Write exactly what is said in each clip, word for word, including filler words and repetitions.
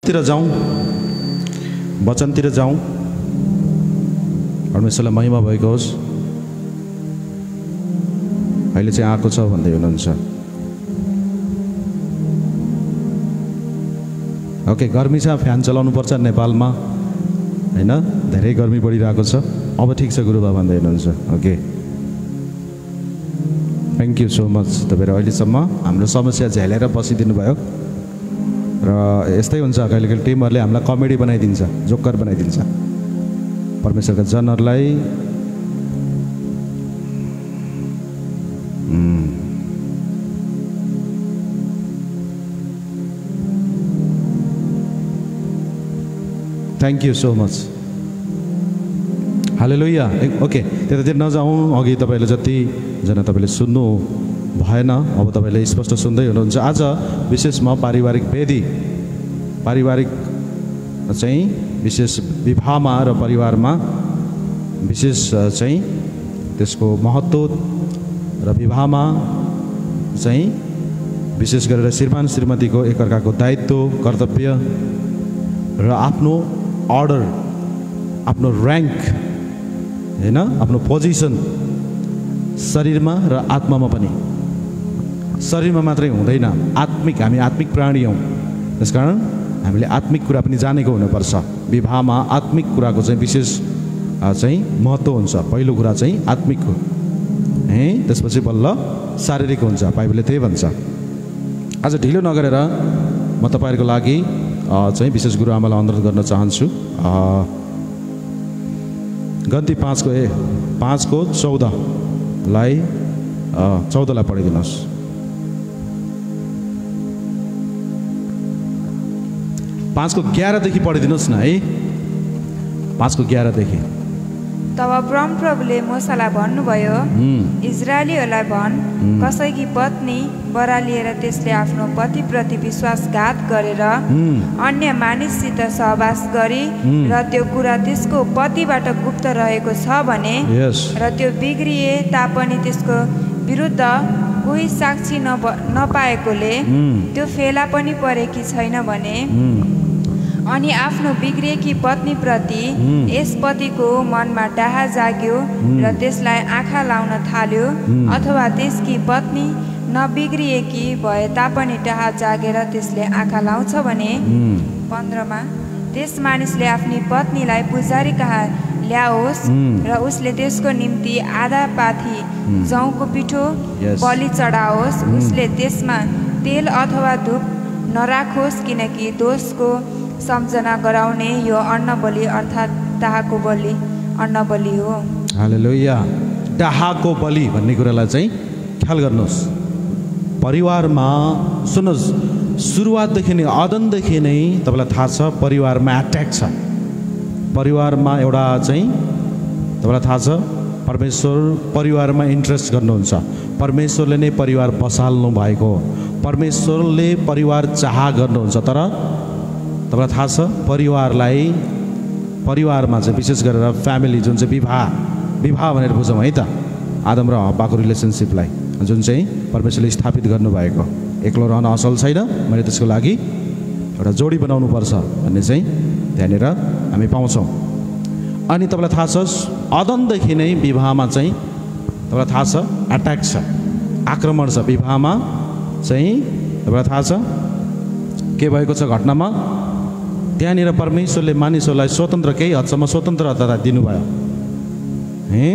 तिर जाउँ, वचनतिर जाउँ। परमेश्वरलाई महिमा भएको होस्। अहिले चाहिँ आएको छ भन्दै हुनुहुन्छ। ओके, गर्मी छ, फ्यान चलाउनु पर्छ नेपालमा हैन, धेरै गर्मी बढिरहेको छ। अब ठिक छ गुरुबा भन्दै हुनुहुन्छ। Okay, thank you so much. तपाईँहरू अहिलेसम्म हाम्रो समस्या झेलेर बसिदिनु भयो र यस्तै हुन्छ कहिले कहिले टिमहरूले हामीलाई कमेडी बनाइदिन्छ, जोकर बनाइदिन्छ। परमेश्वरका जनहरूलाई thank you so much. Hallelujah. Okay, त्यतातिर नजाउँ। अघि तपाईँले जतिजना तपाईँले सुन्नु भएन, अब तपाईँले स्पष्ट सुन्दै हुनुहुन्छ। आज विशेष म पारिवारिक वेदी, पारिवारिक चाहिँ विशेष विवाहमा र परिवारमा विशेष चाहिँ त्यसको महत्त्व र विवाहमा चाहिँ विशेष गरेर श्रीमान श्रीमतीको एकअर्काको दायित्व, कर्तव्य र आफ्नो अर्डर, आफ्नो र्याङ्क हैन, आफ्नो पोजिसन शरीरमा र आत्मामा पनि। शरीरमा मात्रै हुँदैन, आत्मिक, हामी आत्मिक प्राणी हौँ। त्यसकारण हामीले आत्मिक कुरा पनि जानेको हुनुपर्छ। विवाहमा आत्मिक कुराको चाहिँ विशेष चाहिँ महत्त्व हुन्छ। पहिलो कुरा चाहिँ आत्मिक हो है, त्यसपछि बल्ल शारीरिक हुन्छ। बाइबलले त्यही भन्छ। आज ढिलो नगरेर म तपाईँहरूको लागि चाहिँ विशेष गुरुआमालाई अनुरोध गर्न चाहन्छु। गन्ती पाँचको ए पाँचको चौधलाई चौधलाई पढिदिनुहोस्। पाँचको ग्यारहदेखि पढिदिनुहोस् न है। पाँचको ग्यारहदेखि। तब परमप्रभुले मूसालाई भन्नुभयो, इजरायलीहरूलाई भन्, कसैकी पत्नी बरालिएर त्यसले आफ्नो पतिप्रति विश्वासघात गरेर अन्य मानिससित सहवास गरी र त्यो कुरा त्यसको पतिबाट गुप्त रहेको छ भने र त्यो बिग्रिए तापनि त्यसको विरुद्ध कोही साक्षी नपाएकोले त्यो फेला पनि परेकी छैन भने अनि आफ्नो बिग्रिएकी पत्नीप्रति यस पतिको मनमा डाहा जाग्यो र त्यसलाई आँखा लाउन थाल्यो, अथवा त्यसकी पत्नी नबिग्रिएकी भए तापनि डाहा जागेर त्यसले आँखा लाउँछ भने पन्ध्रमा त्यस मानिसले आफ्नी पत्नीलाई पुजारी कहाँ ल्याओस् र उसले त्यसको निम्ति आधा पाथी जौको पिठो बलि चढाओस्। उसले त्यसमा तेल अथवा धूप नराखोस्, किनकि दोषको सम्झना गराउने यो अन्न बलि अर्थात् डाहाको बलि अन्न बलि हो। हालेलुया। डाहाको बलि भन्ने कुरालाई चाहिँ ख्याल गर्नुहोस्। परिवारमा सुन्नुहोस्, सुरुवातदेखि नै, अदनदेखि नै तपाईँलाई थाहा छ परिवारमा एट्याक छ। परिवारमा एउटा चाहिँ तपाईँलाई थाहा छ परमेश्वर परिवारमा इन्ट्रेस्ट गर्नुहुन्छ। परमेश्वरले नै परिवार बसाल्नु भएको हो। परमेश्वरले परिवार चाह गर्नुहुन्छ। तर तपाईँलाई थाहा छ परिवारलाई, परिवारमा चाहिँ विशेष गरेर फ्यामिली जुन चाहिँ विवाह विवाह भनेर बुझौँ है त, आदम र हव्वाको रिलेसनसिपलाई जुन चाहिँ परमेश्वरले स्थापित गर्नुभएको। एक्लो रहन असल छैन, मैले त्यसको लागि एउटा जोडी बनाउनु पर्छ भन्ने चाहिँ त्यहाँनिर हामी पाउँछौँ। अनि तपाईँलाई थाहा छ अदनदेखि नै विवाहमा चाहिँ तपाईँलाई थाहा छ एट्याक छ, आक्रमण छ। विवाहमा चाहिँ तपाईँलाई थाहा छ के भएको छ घटनामा। त्यहाँनिर परमेश्वरले मानिसहरूलाई स्वतन्त्र, केही हदसम्म स्वतन्त्रता दिनुभयो है।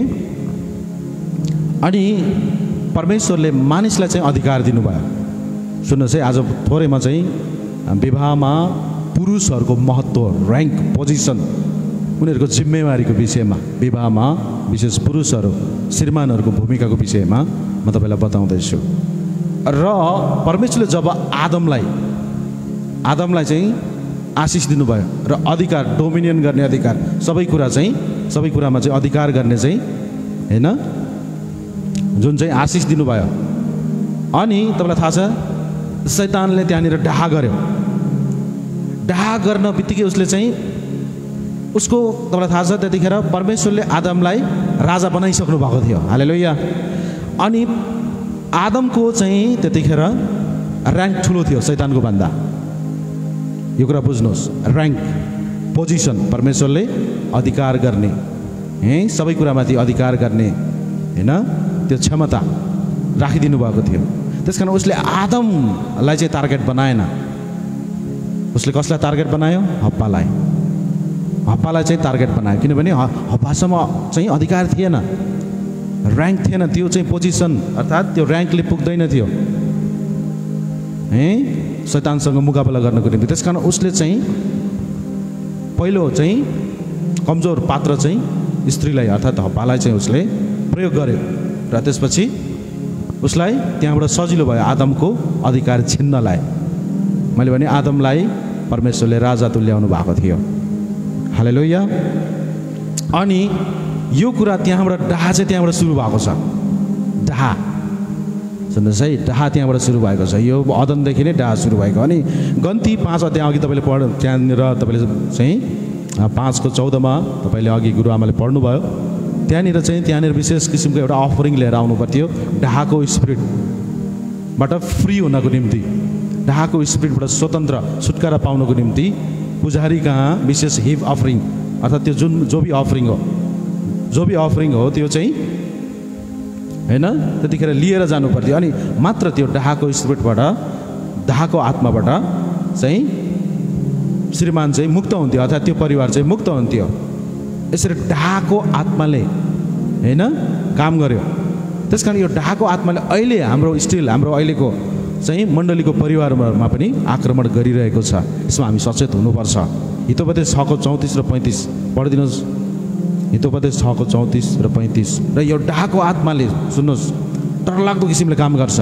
अनि परमेश्वरले मानिसलाई चाहिँ अधिकार दिनुभयो। सुन्नुहोस् है, आज थोरैमा चाहिँ विवाहमा पुरुषहरूको महत्त्व, र्याङ्क, पोजिसन, उनीहरूको जिम्मेवारीको विषयमा, विवाहमा विशेष पुरुषहरू श्रीमानहरूको भूमिकाको विषयमा म तपाईँलाई बताउँदैछु। र परमेश्वरले जब आदमलाई आदमलाई चाहिँ आशिष दिनुभयो र अधिकार, डोमिनियन गर्ने अधिकार, सबै कुरा चाहिँ सबै कुरामा चाहिँ अधिकार गर्ने चाहिँ हैन जुन चाहिँ आशिष दिनुभयो। अनि तपाईँलाई थाहा छ शैतानले त्यहाँनिर डाहा गर्यो। डाहा गर्न बित्तिकै उसले चाहिँ उसको तपाईँलाई थाहा छ त्यतिखेर परमेश्वरले आदमलाई राजा बनाइसक्नु भएको थियो। हालेलुया। अनि आदमको चाहिँ त्यतिखेर र्याङ्क ठुलो थियो शैतानको भन्दा। यो कुरा बुझ्नुहोस्, र्याङ्क पोजिसन परमेश्वरले अधिकार गर्ने है सबै कुरामाथि अधिकार गर्ने होइन त्यो क्षमता राखिदिनु भएको थियो। त्यस कारण उसले आदमलाई चाहिँ टार्गेट बनाएन। उसले कसलाई टार्गेट बनायो? हप्पालाई। हप्पालाई चाहिँ टार्गेट बनायो किनभने हप्पासम्म चाहिँ अधिकार थिएन, र्याङ्क थिएन, त्यो चाहिँ पोजिसन अर्थात् त्यो र्याङ्कले पुग्दैन थियो है शैतानसँग मुकाबला गर्नको निम्ति। त्यस कारण उसले चाहिँ पहिलो चाहिँ कमजोर पात्र चाहिँ स्त्रीलाई अर्थात् हप्पालाई चाहिँ उसले प्रयोग गर्यो र त्यसपछि उसलाई त्यहाँबाट सजिलो भयो आदमको अधिकार छिन्नलाई। मैले भने आदमलाई परमेश्वरले राजा तुल्याउनु भएको थियो। हालेलुया। अनि यो कुरा त्यहाँबाट डाहा चाहिँ त्यहाँबाट सुरु भएको छ। डाहा सुन्नुहोस् है, डाहा त्यहाँबाट सुरु भएको छ। यो अदनदेखि नै डाहा सुरु भएको। अनि गन्ती पाँच अध्याय अघि तपाईँले पढ त्यहाँनिर तपाईँले चाहिँ पाँचको चौधमा तपाईँले अघि गुरुआमाले पढ्नुभयो। त्यहाँनिर चाहिँ त्यहाँनिर विशेष किसिमको एउटा अफरिङ लिएर आउनु पर्थ्यो डाहाको स्पिरिटबाट फ्री हुनको निम्ति, डाहाको स्पिरिटबाट स्वतन्त्र छुटकारा पाउनको निम्ति पुजारी कहाँ विशेष हिभ अफरिङ अर्थात् त्यो जुन जो भी अफरिङ हो जो भी अफरिङ हो त्यो चाहिँ होइन त्यतिखेर लिएर जानु पर्थ्यो। अनि मात्र त्यो डाहाको स्पिरिटबाट डाहाको आत्माबाट चाहिँ श्रीमान चाहिँ मुक्त हुन्थ्यो अर्थात् त्यो परिवार चाहिँ मुक्त हुन्थ्यो। यसरी डाहाको आत्माले होइन काम गर्यो। त्यस कारण यो डाहाको आत्माले अहिले हाम्रो स्टिल हाम्रो अहिलेको चाहिँ मण्डलीको परिवारमा पनि आक्रमण गरिरहेको छ। यसमा हामी सचेत हुनुपर्छ। हितोपदेश छको चौतिस र पैँतिस पढिदिनुहोस्। हितोपदेश छको चौतिस र पैँतिस। र यो डाहाको आत्माले सुन्नुहोस् डरलाग्दो किसिमले काम गर्छ।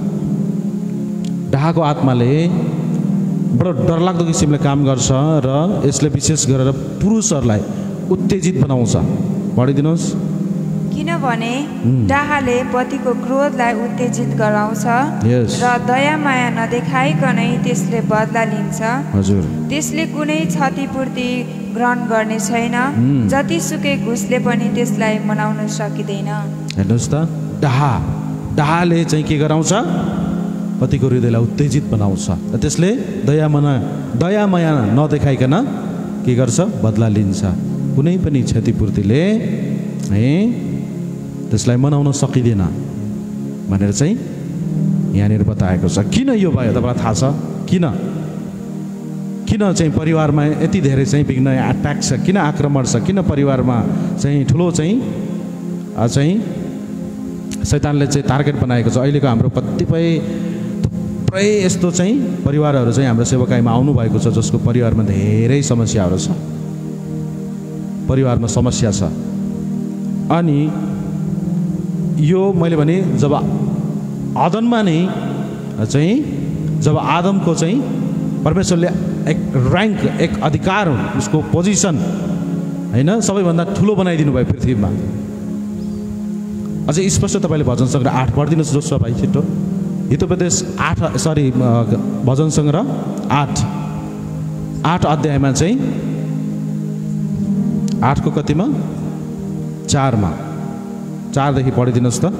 डाहाको आत्माले बडो डरलाग्दो किसिमले काम गर्छ र यसले विशेष गरेर पुरुषहरूलाई उत्तेजित बनाउँछ। पढिदिनुहोस्। किनभने डाहाले पतिको क्रोधलाई उत्तेजित गराउँछ Yes. र दया माया नदेखाइकनै त्यसले बदला लिन्छ। हजुर। त्यसले कुनै क्षतिपूर्ति ग्रहण गर्ने छैन, जतिसुकै घुसले पनि त्यसलाई मनाउन सकिँदैन। हेर्नुहोस् त, डाहा डाहाले चाहिँ के गराउँछ? पतिको हृदयलाई उत्तेजित बनाउँछ र त्यसले दया मना दया माया नदेखाइकन के गर्छ? बदला लिन्छ। कुनै पनि क्षतिपूर्तिले है त्यसलाई मनाउन सकिँदैन भनेर चाहिँ यहाँनिर बताएको छ। किन यो भयो तपाईँलाई थाहा छ? किन किन चाहिँ परिवारमा यति धेरै चाहिँ विघ्न अट्याक छ, किन आक्रमण छ, किन परिवारमा चाहिँ ठुलो चाहिँ चाहिँ शैतानले चाहिँ टार्गेट बनाएको छ? अहिलेको हाम्रो कतिपय थुप्रै यस्तो चाहिँ परिवारहरू चाहिँ हाम्रो सेवाकाईमा आउनुभएको छ जसको परिवारमा धेरै समस्याहरू छ, परिवारमा समस्या छ। अनि यो मैले भने जब आदममा नै चाहिँ जब आदमको चाहिँ परमेश्वरले एक र्याङ्क एक अधिकार उसको पोजिसन होइन सबैभन्दा ठुलो बनाइदिनु भयो पृथ्वीमा। अझै स्पष्ट तपाईँले भजन सङ्ग्रह आठ पढिदिनुहोस् जोसुवा भाइ छिटो। हितोपदेश आठ सरी भजन सङ्ग्रह आठ आठ अध्यायमा चाहिँ आठको कतिमा? चारमा चारदेखि पढिदिनुहोस् त।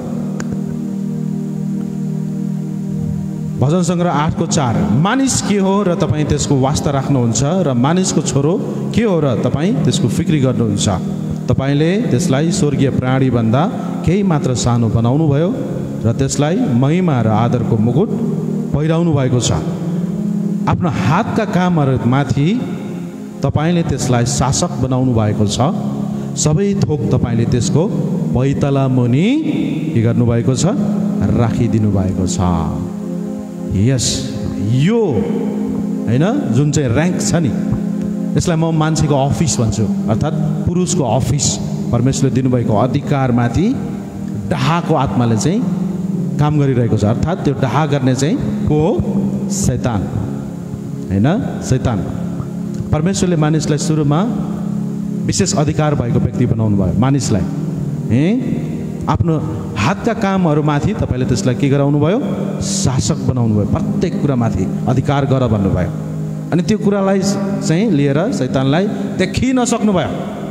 भजन सङ्ग्रह आठको चार। मानिस के हो र तपाईँ त्यसको वास्ता राख्नुहुन्छ र मानिसको छोरो के हो र तपाईँ त्यसको फिक्री गर्नुहुन्छ? तपाईँले त्यसलाई स्वर्गीय प्राणीभन्दा केही मात्र सानो बनाउनु भयो र त्यसलाई महिमा र आदरको मुकुट पहिराउनु भएको छ। आफ्नो हातका कामहरूमाथि तपाईँले त्यसलाई शासक बनाउनु भएको छ। सबै थोक तपाईँले त्यसको पैताला मुनि के गर्नुभएको छ? राखिदिनु भएको छ। यस यो होइन जुन चाहिँ र्याङ्क छ नि यसलाई म मान्छेको अफिस भन्छु अर्थात् पुरुषको अफिस परमेश्वरले दिनुभएको अधिकारमाथि डाहाको आत्माले चाहिँ काम गरिरहेको छ। अर्थात् त्यो डाहा गर्ने चाहिँ को हो? शैतान होइन शैतान। परमेश्वरले मानिसलाई सुरुमा विशेष अधिकार भएको व्यक्ति बनाउनु भयो मानिसलाई है। आफ्नो हातका कामहरूमाथि तपाईँले त्यसलाई के गराउनु भयो? शासक बनाउनु भयो। प्रत्येक कुरामाथि अधिकार गर भन्नुभयो। अनि त्यो कुरालाई चाहिँ लिएर शैतानलाई देखि नसक्नुभयो।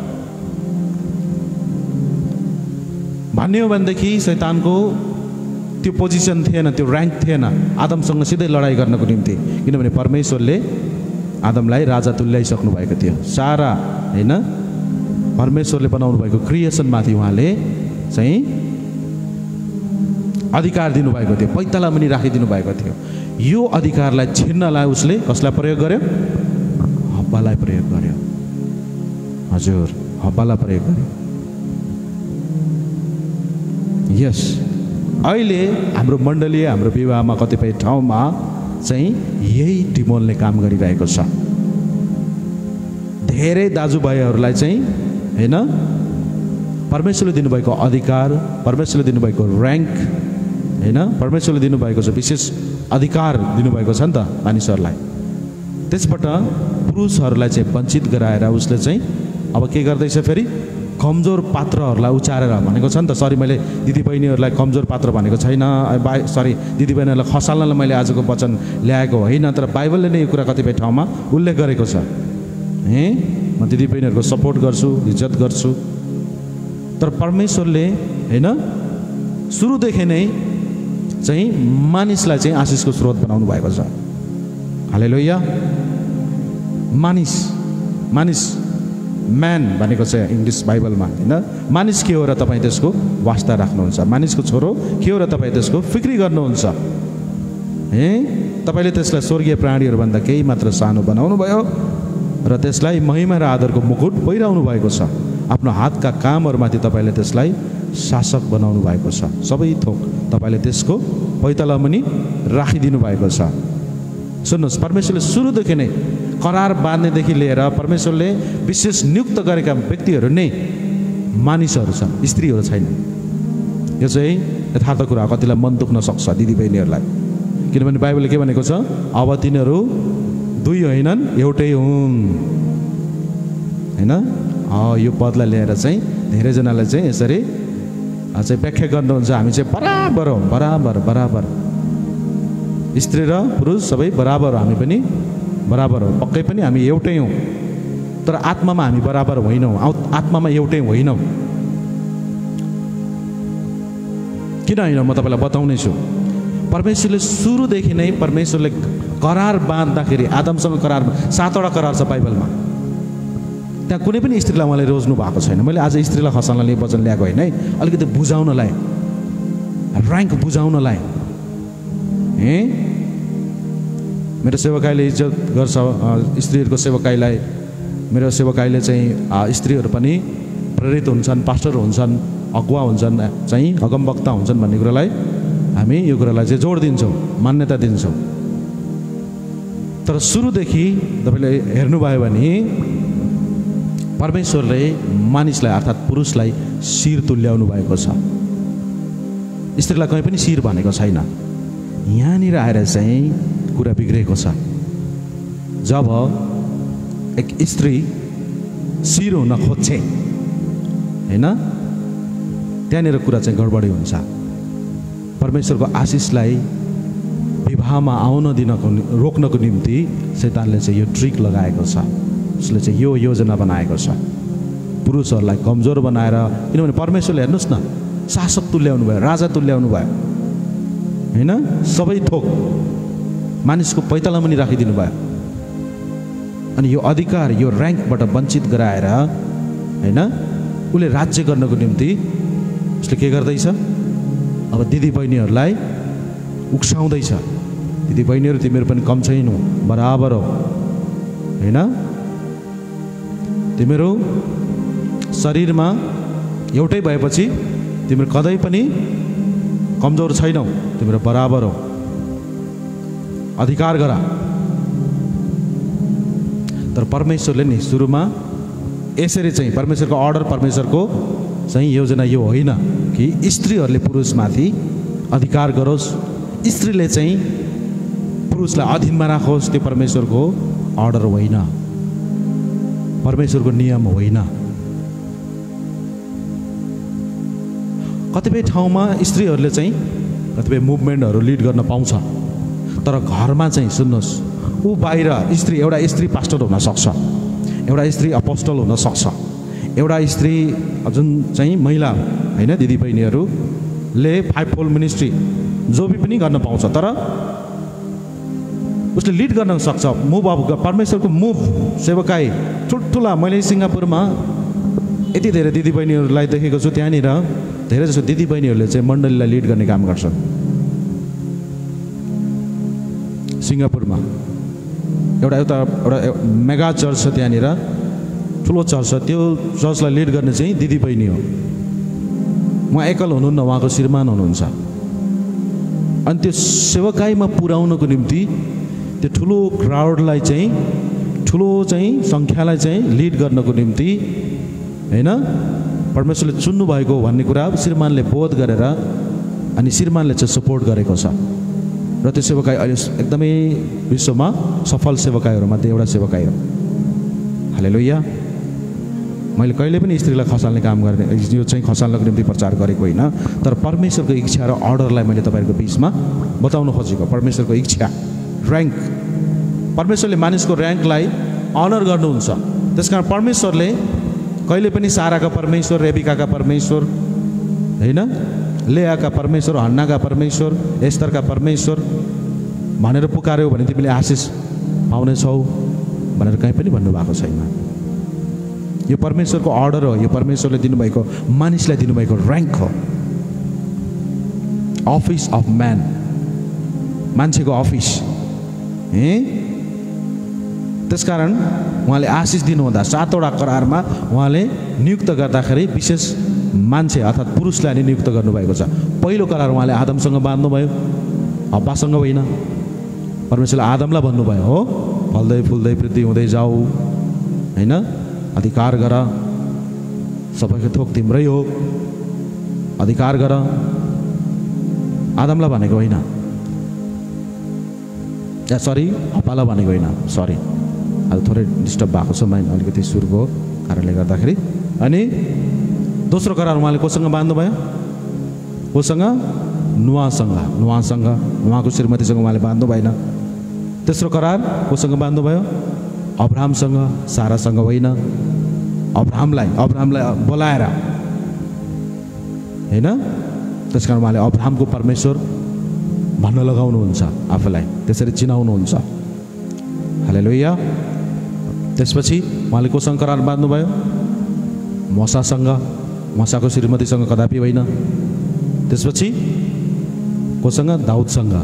भन्ने हो भनेदेखि शैतानको त्यो पोजिसन थिएन, त्यो र्याङ्क थिएन आदमसँग सिधै लडाइँ गर्नको निम्ति, किनभने परमेश्वरले आदमलाई राजा तुल्याइसक्नु भएको थियो। सारा हैन परमेश्वरले बनाउनु भएको क्रिएसनमाथि उहाँले चाहिँ अधिकार दिनुभएको थियो, पैताला मुनि राखिदिनु भएको थियो। यो अधिकारलाई छिन्नलाई उसले कसलाई प्रयोग गर्यो? हब्बालाई प्रयोग गर्यो। हजुर, हब्बालाई प्रयोग गर्यो। यस, अहिले हाम्रो मण्डलीय हाम्रो विवाहमा कतिपय ठाउँमा चाहिँ यही डिमोनले काम गरिरहेको छ। धेरै दाजुभाइहरूलाई चाहिँ हैन परमेश्वरले दिनुभएको अधिकार, परमेश्वरले दिनुभएको र्याङ्क हैन, परमेश्वरले दिनुभएको छ विशेष अधिकार दिनुभएको छ नि त मानिसहरूलाई। त्यसबाट पुरुषहरूलाई चाहिँ वञ्चित गराएर उसले चाहिँ अब के गर्दैछ फेरि कमजोर पात्रहरूलाई उचारेर भनेको छ नि त। सरी, मैले दिदीबहिनीहरूलाई कमजोर पात्र भनेको छैन, बा सरी दिदीबहिनीहरूलाई खसाल्नलाई मैले आजको वचन ल्याएको होइन, तर बाइबलले नै यो कुरा कतिपय ठाउँमा उल्लेख गरेको छ। हे, म दिदीबहिनीहरूको सपोर्ट गर्छु, इज्जत गर्छु, तर परमेश्वरले हैन सुरुदेखि नै चाहिँ मानिसलाई चाहिँ आशिषको स्रोत बनाउनु भएको छ। हालेलुया। मानिस मानिस म्यान भनेको छ इङ्ग्लिस बाइबलमा हैन। मानिस के हो र तपाईँ त्यसको वास्ता राख्नुहुन्छ, मानिसको छोरो के हो र तपाईँ त्यसको फिक्री गर्नुहुन्छ। हे, तपाईँले त्यसलाई स्वर्गीय प्राणीहरूभन्दा केही मात्र सानो बनाउनु भयो र त्यसलाई महिमा र आदरको मुकुट पहिराउनु भएको छ। आफ्नो हातका कामहरूमाथि तपाईँले त्यसलाई शासक बनाउनु भएको छ। सबै थोक तपाईँले त्यसको पैताला मुनि राखिदिनु भएको छ। सुन्नुहोस्, परमेश्वरले सुरुदेखि नै करार बाँध्नेदेखि लिएर परमेश्वरले विशेष नियुक्त गरेका व्यक्तिहरू नै मानिसहरू छन्, स्त्रीहरू छैनन्। यो चाहिँ यथार्थ कुरा, कतिलाई मन दुख्न सक्छ दिदीबहिनीहरूलाई, किनभने बाइबलले के भनेको छ? अब तिनीहरू दुई होइनन् एउटै हुन् हैन। यो पदलाई लिएर चाहिँ धेरैजनालाई चाहिँ यसरी चाहिँ व्याख्या गर्नुहुन्छ, हामी चाहिँ बराबर हौँ, बराबर बराबर स्त्री र पुरुष सबै बराबर हो, हामी पनि बराबर हो, पक्कै पनि हामी एउटै हौँ, तर आत्मामा हामी बराबर होइनौँ, आत्मामा एउटै होइनौँ। किन होइन म तपाईँलाई बताउने छु। परमेश्वरले सुरुदेखि नै परमेश्वरले करार बाँध्दाखेरि आदमसँग करार सातवटा करार छ बाइबलमा, त्यहाँ कुनै पनि स्त्रीलाई उहाँले रोज्नु भएको छैन। मैले आज स्त्रीलाई खसाल्नलाई वचन ल्याएको होइन है, अलिकति बुझाउनलाई, र्याङ्क बुझाउनलाई। ए मेरो सेवकाईले इज्जत गर्छ स्त्रीहरूको सेवकाईलाई, मेरो सेवकाईले चाहिँ स्त्रीहरू पनि प्रेरित हुन्छन्, पास्टर हुन्छन्, अगुवा हुन्छन्, चाहिँ अगमवक्ता हुन्छन् भन्ने कुरालाई हामी यो कुरालाई चाहिँ जोड दिन्छौँ, मान्यता दिन्छौँ। तर सुरुदेखि तपाईँले हेर्नुभयो भने परमेश्वरले मानिसलाई अर्थात् पुरुषलाई शिर तुल्याउनु भएको छ, स्त्रीलाई कहीँ पनि शिर भनेको छैन। यहाँनिर आएर चाहिँ कुरा बिग्रेको छ। जब एक स्त्री शिर हुन खोज्छे हैन, त्यहाँनिर कुरा चाहिँ गडबडी हुन्छ। परमेश्वरको आशिषलाई विवाहमा आउन दिनको रोक्नको निम्ति शैतानले चाहिँ यो ट्रिक लगाएको छ, उसले चाहिँ यो योजना बनाएको छ पुरुषहरूलाई कमजोर बनाएर। किनभने परमेश्वरले हेर्नुहोस् न, शासक तुल्याउनु भयो, राजा तुल्याउनु भयो हैन, सबै थोक मानिसको पैताला मुनि राखिदिनु भयो। अनि यो अधिकार, यो र्याङ्कबाट वञ्चित गराएर हैन उसले राज्य गर्नको निम्ति उसले के गर्दैछ? अब दिदीबहिनीहरूलाई उक्साउँदैछ, दिदीबहिनीहरू तिमीहरू पनि कम छैनौ, बराबर हो हैन, तिमीहरू शरीरमा एउटै भएपछि तिमीहरू कतै पनि कमजोर छैनौ, तिमीहरू बराबर हो, अधिकार गर। तर परमेश्वरले नि सुरुमा यसरी चाहिँ परमेश्वरको अर्डर, परमेश्वरको चाहिँ योजना यो होइन कि स्त्रीहरूले पुरुषमाथि अधिकार गरोस्, स्त्रीले चाहिँ पुरुषलाई अधीनमा राखोस्। त्यो परमेश्वरको अर्डर होइन, परमेश्वरको नियम होइन। कतिपय ठाउँमा स्त्रीहरूले चाहिँ कतिपय मुभमेन्टहरू लिड गर्न पाउँछ, तर घरमा चाहिँ सुन्नुहोस्, ऊ बाहिर स्त्री, एउटा स्त्री पास्टर हुन सक्छ, एउटा स्त्री अपोस्टल हुन सक्छ, एउटा स्त्री जुन चाहिँ महिला होइन दिदीबहिनीहरूले फाइभ फोल्ड मिनिस्ट्री जो भी पनि गर्न पाउँछ, तर उसले लिड गर्न सक्छ। मुभ अफ परमेश्वरको मुभ सेवकाई ठुल्ठुला, मैले सिङ्गापुरमा यति धेरै दिदीबहिनीहरूलाई देखेको छु, त्यहाँनिर धेरै जसो दिदीबहिनीहरूले चाहिँ मण्डलीलाई लिड गर्ने काम गर्छन्। सिङ्गापुरमा एउटा एउटा एउटा मेगा चर्च छ, त्यहाँनिर ठुलो चर्च छ, त्यो चर्चलाई लिड गर्ने चाहिँ दिदीबहिनी हो। उहाँ एकल हुनुहुन्न, उहाँको श्रीमान हुनुहुन्छ। अनि त्यो सेवकाईमा पुर्याउनको निम्ति त्यो ठुलो क्राउडलाई चाहिँ ठुलो चाहिँ सङ्ख्यालाई चाहिँ लिड गर्नको निम्ति होइन परमेश्वरले चुन्नु भएको भन्ने कुरा श्रीमानले बोध गरेर अनि श्रीमानले चाहिँ सपोर्ट गरेको छ। र त्यो सेवकाई अहिले एकदमै विश्वमा सफल सेवकाईहरूमध्ये एउटा सेवकाई हो। हालेलुया। मैले कहिले पनि स्त्रीलाई खसाल्ने काम गर्ने, यो चाहिँ खसाल्नको निम्ति प्रचार गरेको होइन, तर परमेश्वरको इच्छा र अर्डरलाई मैले तपाईँहरूको बिचमा बताउन खोजेको। परमेश्वरको इच्छा, ऱ्याङ्क, परमेश्वरले मानिसको ऱ्याङ्कलाई अनर गर्नुहुन्छ। त्यसकारण परमेश्वरले कहिले पनि साराका परमेश्वर, रेबिकाका परमेश्वर होइन, लेयाका परमेश्वर, हन्नाका परमेश्वर, एस्तरका परमेश्वर भनेर पुकार्यो भने तिमीले आशिष पाउनेछौ भनेर कहीँ पनि भन्नुभएको छैन। यो परमेश्वरको अर्डर हो, यो परमेश्वरले दिनुभएको मानिसलाई दिनुभएको ऱ्याङ्क हो। अफिस अफ म्यान, मान्छेको अफिस ए। त्यसकारण उहाँले आशिष दिनुहुँदा सातवटा करारमा उहाँले नियुक्त गर्दाखेरि विशेष मान्छे अर्थात् पुरुषलाई नै नियुक्त गर्नुभएको छ। पहिलो करार उहाँले आदमसँग बाँध्नुभयो, हब्बासँग होइन। परमेश्वरले आदमलाई भन्नुभयो हो फल्दै फुल्दै वृद्धि हुँदै जाऊ होइन, अधिकार गर, सबैको थोक तिम्रै हो, अधिकार गर। आदमलाई भनेको होइन, या सरी हप्पालाई भनेको होइन, सरी आज थोरै डिस्टर्ब भएको छ माइन्ड अलिकति सुरको कारणले गर्दाखेरि। अनि दोस्रो करार उहाँले कोसँग बाँध्नुभयो? कोसँग? नुवासँग। नुवासँग, उहाँको श्रीमतीसँग उहाँले बाँध्नु भएन। तेस्रो करार कोसँग बाँध्नुभयो? अब्राहमसँग, सारासँग होइन। अब्राहमलाई अब्राहमलाई बोलाएर होइन। त्यसकारण उहाँले अब्राहमको परमेश्वर भन्न लगाउनुहुन्छ, आफूलाई त्यसरी चिनाउनुहुन्छ। हालेलुया। त्यसपछि उहाँले कोसँग करार बाँध्नुभयो? मोसासँग, मोसाको श्रीमतीसँग कदापि होइन। त्यसपछि कोसँग? दाउदसँग।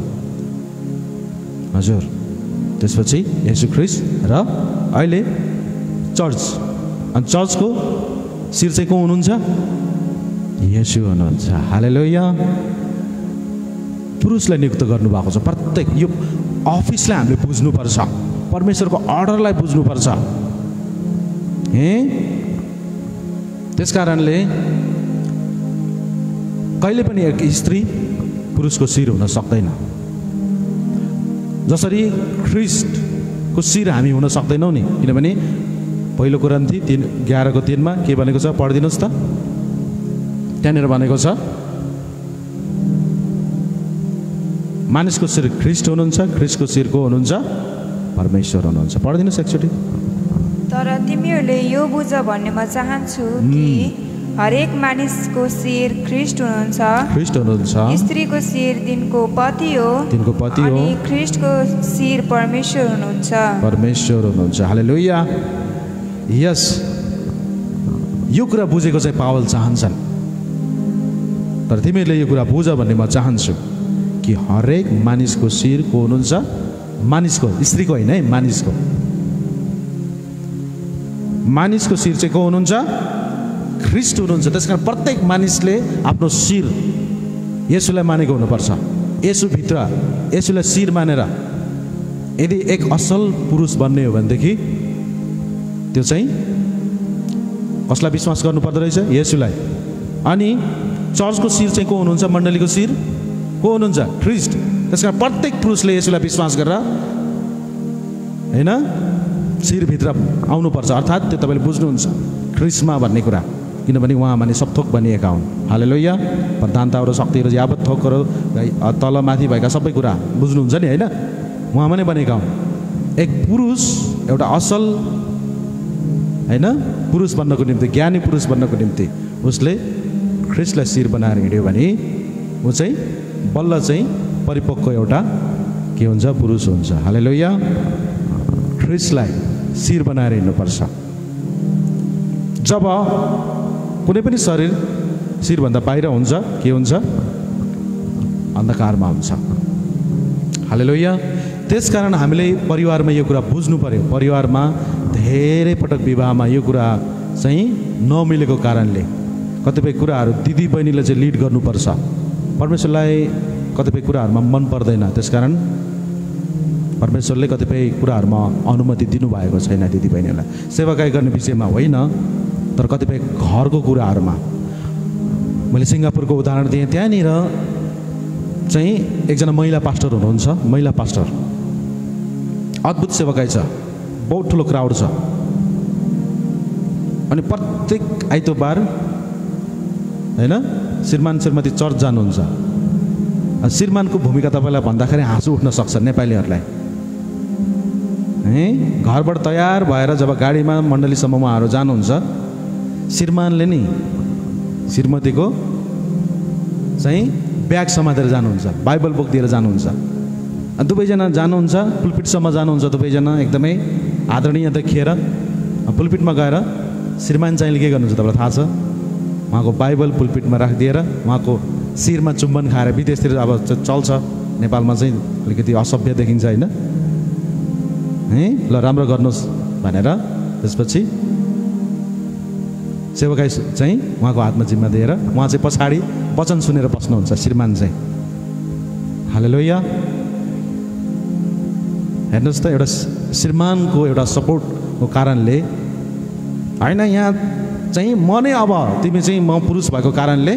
हजुर। त्यसपछि येशू ख्रीष्ट र अहिले चर्च। अनि चर्चको शिर चाहिँ को हुनुहुन्छ? येशू हुनुहुन्छ। हालेलुया। पुरुषलाई नियुक्त गर्नुभएको छ। प्रत्येक यो अफिसलाई हामीले बुझ्नुपर्छ, परमेश्वरको अर्डरलाई बुझ्नुपर्छ हे। त्यस कारणले कहिले पनि एक स्त्री पुरुषको शिर हुन सक्दैन। जसरी ख्रीष्टको शिर हामी हुन सक्दैनौँ नि, किनभने पहिलो कुरन्थी तीन ग्यारहको तिनमा के भनेको छ पढिदिनुहोस् त। त्यहाँनिर भनेको छ मानिसको शिर ख्रीष्ट हुनुहुन्छ, ख्रीष्टको शिर को हुनुहुन्छ? परमेश्वर हुनुहुन्छ। पढिदिनुहोस् एकचोटि। तर तिमीहरूले यो बुझ भन्ने म चाहन्छु कि हरेक मानिसको शिर ख्रीष्ट हुनुहुन्छ। ख्रीष्ट हुनुहुन्छ। स्त्रीको शिर दिनको पति हो, दिनको पति हो। अनि ख्रीष्टको शिर परमेश्वर हुनुहुन्छ। परमेश्वर हुनुहुन्छ। हालेलुया। यस, यो कुरा बुझेको चाहिँ पावल चाहन्छन्। तर तिमीहरूले यो कुरा बुझ भन्ने म चाहन्छु कि हरेक मानिसको शिर को हुनुहुन्छ? मानिसको, स्त्रीको होइन है, मानिसको। मानिसको शिर चाहिँ को हुनुहुन्छ? ख्रीष्ट हुनुहुन्छ। त्यसकारण प्रत्येक मानिसले आफ्नो शिर येशूलाई मानेको हुनुपर्छ। येशूभित्र येशूलाई शिर मानेर यदि एक असल पुरुष बन्ने हो भनेदेखि त्यो चाहिँ कसलाई विश्वास गर्नु पर्दो रहेछ? येशूलाई। अनि चर्चको शिर चाहिँ को हुनुहुन्छ? मण्डलीको शिर को हुनुहुन्छ? ख्रीष्ट। त्यसकारण प्रत्येक पुरुषले येशूलाई विश्वास गरेर होइन शिरभित्र आउनुपर्छ। अर्थात् त्यो तपाईँले बुझ्नुहुन्छ ख्रीष्टमा भन्ने कुरा, किनभने उहाँ माने सब थोक बनिएका हुन्। हालेलुया। प्रधानताहरू, शक्तिहरू, यावत थोकहरू, तल माथि भएका सबै कुरा बुझ्नुहुन्छ नि होइन, उहाँमा नै बनेका हुन्। एक पुरुष एउटा असल होइन पुरुष बन्नको निम्ति, ज्ञानी पुरुष बन्नको निम्ति उसले ख्रीष्टलाई शिर बनाएर हिँड्यो भने ऊ चाहिँ बल्ल चाहिँ परिपक्व एउटा के हुन्छ? पुरुष हुन्छ। हालेलुया। ख्रिस्टलाई शिर बनाएर हिँड्नुपर्छ। जब कुनै पनि शरीर शिरभन्दा बाहिर हुन्छ के हुन्छ? अन्धकारमा हुन्छ। हालेलुया। त्यसकारण हामीले परिवारमा यो कुरा बुझ्नु पर्यो। परिवारमा धेरै पटक विवाहमा यो कुरा चाहिँ नमिलेको कारणले कतिपय कुराहरू दिदी बहिनीले चाहिँ लिड गर्नुपर्छ। परमेश्वरलाई कतिपय कुराहरूमा मन पर्दैन, त्यसकारण परमेश्वरले कतिपय कुराहरूमा अनुमति दिनुभएको छैन दिदी बहिनीलाई। सेवाकाई गर्ने विषयमा होइन, तर कतिपय घरको कुराहरूमा। मैले सिङ्गापुरको उदाहरण दिएँ। त्यहाँनिर चाहिँ एकजना महिला पास्टर हुनुहुन्छ। महिला पास्टर अद्भुत सेवाकाई छ, बहुत ठुलो क्राउड छ। अनि प्रत्येक आइतबार होइन श्रीमान श्रीमती चर्च जानुहुन्छ। श्रीमानको भूमिका तपाईँलाई भन्दाखेरि हाँसो उठ्न सक्छ नेपालीहरूलाई। है घरबाट तयार भएर जब गाडीमा मण्डलीसम्म उहाँहरू जानुहुन्छ, श्रीमानले नि श्रीमतीको चाहिँ ब्याग समातेर जानुहुन्छ, बाइबल बोकिदिएर जानुहुन्छ। दुवैजना जानुहुन्छ, पुलपिटसम्म जानुहुन्छ। दुवैजना एकदमै आदरणीय देखिएर पुलपिटमा गएर श्रीमान चाहिँले के गर्नुहुन्छ तपाईँलाई थाहा छ? उहाँको बाइबल पुलपिटमा राखिदिएर उहाँको शिरमा चुम्बन खाएर, विदेशतिर अब चल्छ, नेपालमा चाहिँ अलिकति असभ्य देखिन्छ होइन है, ल राम्रो गर्नुहोस् भनेर त्यसपछि सेवकाई चाहिँ उहाँको हातमा जिम्मा दिएर उहाँ चाहिँ पछाडि वचन सुनेर बस्नुहुन्छ श्रीमान चाहिँ। हालेलुया। हेर्नुहोस् त, एउटा श्रीमानको एउटा सपोर्टको कारणले होइन, यहाँ चाहिँ म नै अब तिमी चाहिँ म पुरुष भएको कारणले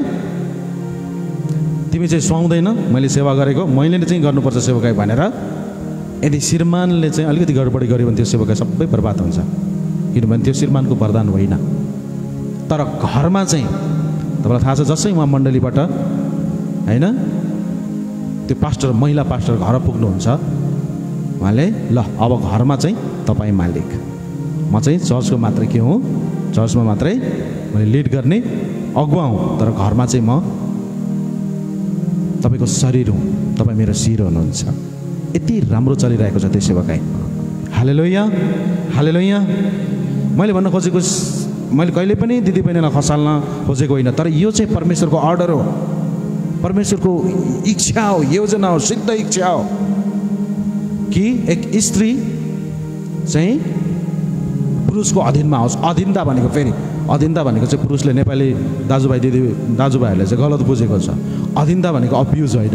तिमी चाहिँ सुहाउँदैन, मैले सेवा गरेको मैले नै चाहिँ गर्नुपर्छ सेवाकाई भनेर यदि श्रीमानले चाहिँ अलिकति गडबडी गर्यो भने त्यो सेवाकाई सबै बर्बाद हुन्छ। किनभने त्यो श्रीमानको वरदान होइन। तर घरमा चाहिँ तपाईँलाई थाहा छ, जसै उहाँ मण्डलीबाट होइन त्यो पास्टर महिला पास्टर घर पुग्नुहुन्छ, उहाँले ल अब घरमा चाहिँ तपाईँ मालिक, म चाहिँ चर्चको मात्रै के हुँ, चर्चमा मात्रै मैले लिड गर्ने अगुवा हुँ, तर घरमा चाहिँ म तपाईँको शरीर हुँ, तपाईँ मेरो शिर हुनुहुन्छ। यति राम्रो चलिरहेको छ त्यो सेवाकाई। हालेलुया। हालेलुया। मैले भन्न खोजेको, मैले कहिले पनि दिदी बहिनीलाई खसाल्न खोजेको होइन, तर यो चाहिँ परमेश्वरको अर्डर हो, परमेश्वरको इच्छा हो, योजना हो, सिद्ध इच्छा हो कि एक स्त्री चाहिँ पुरुषको अधीनमा होस्। अधीनता भनेको फेरि अधीनता भनेको चाहिँ पुरुषले नेपाली दाजुभाइ दिदी दाजुभाइहरूले चाहिँ गलत बुझेको छ। अधीनता भनेको अब्युज होइन।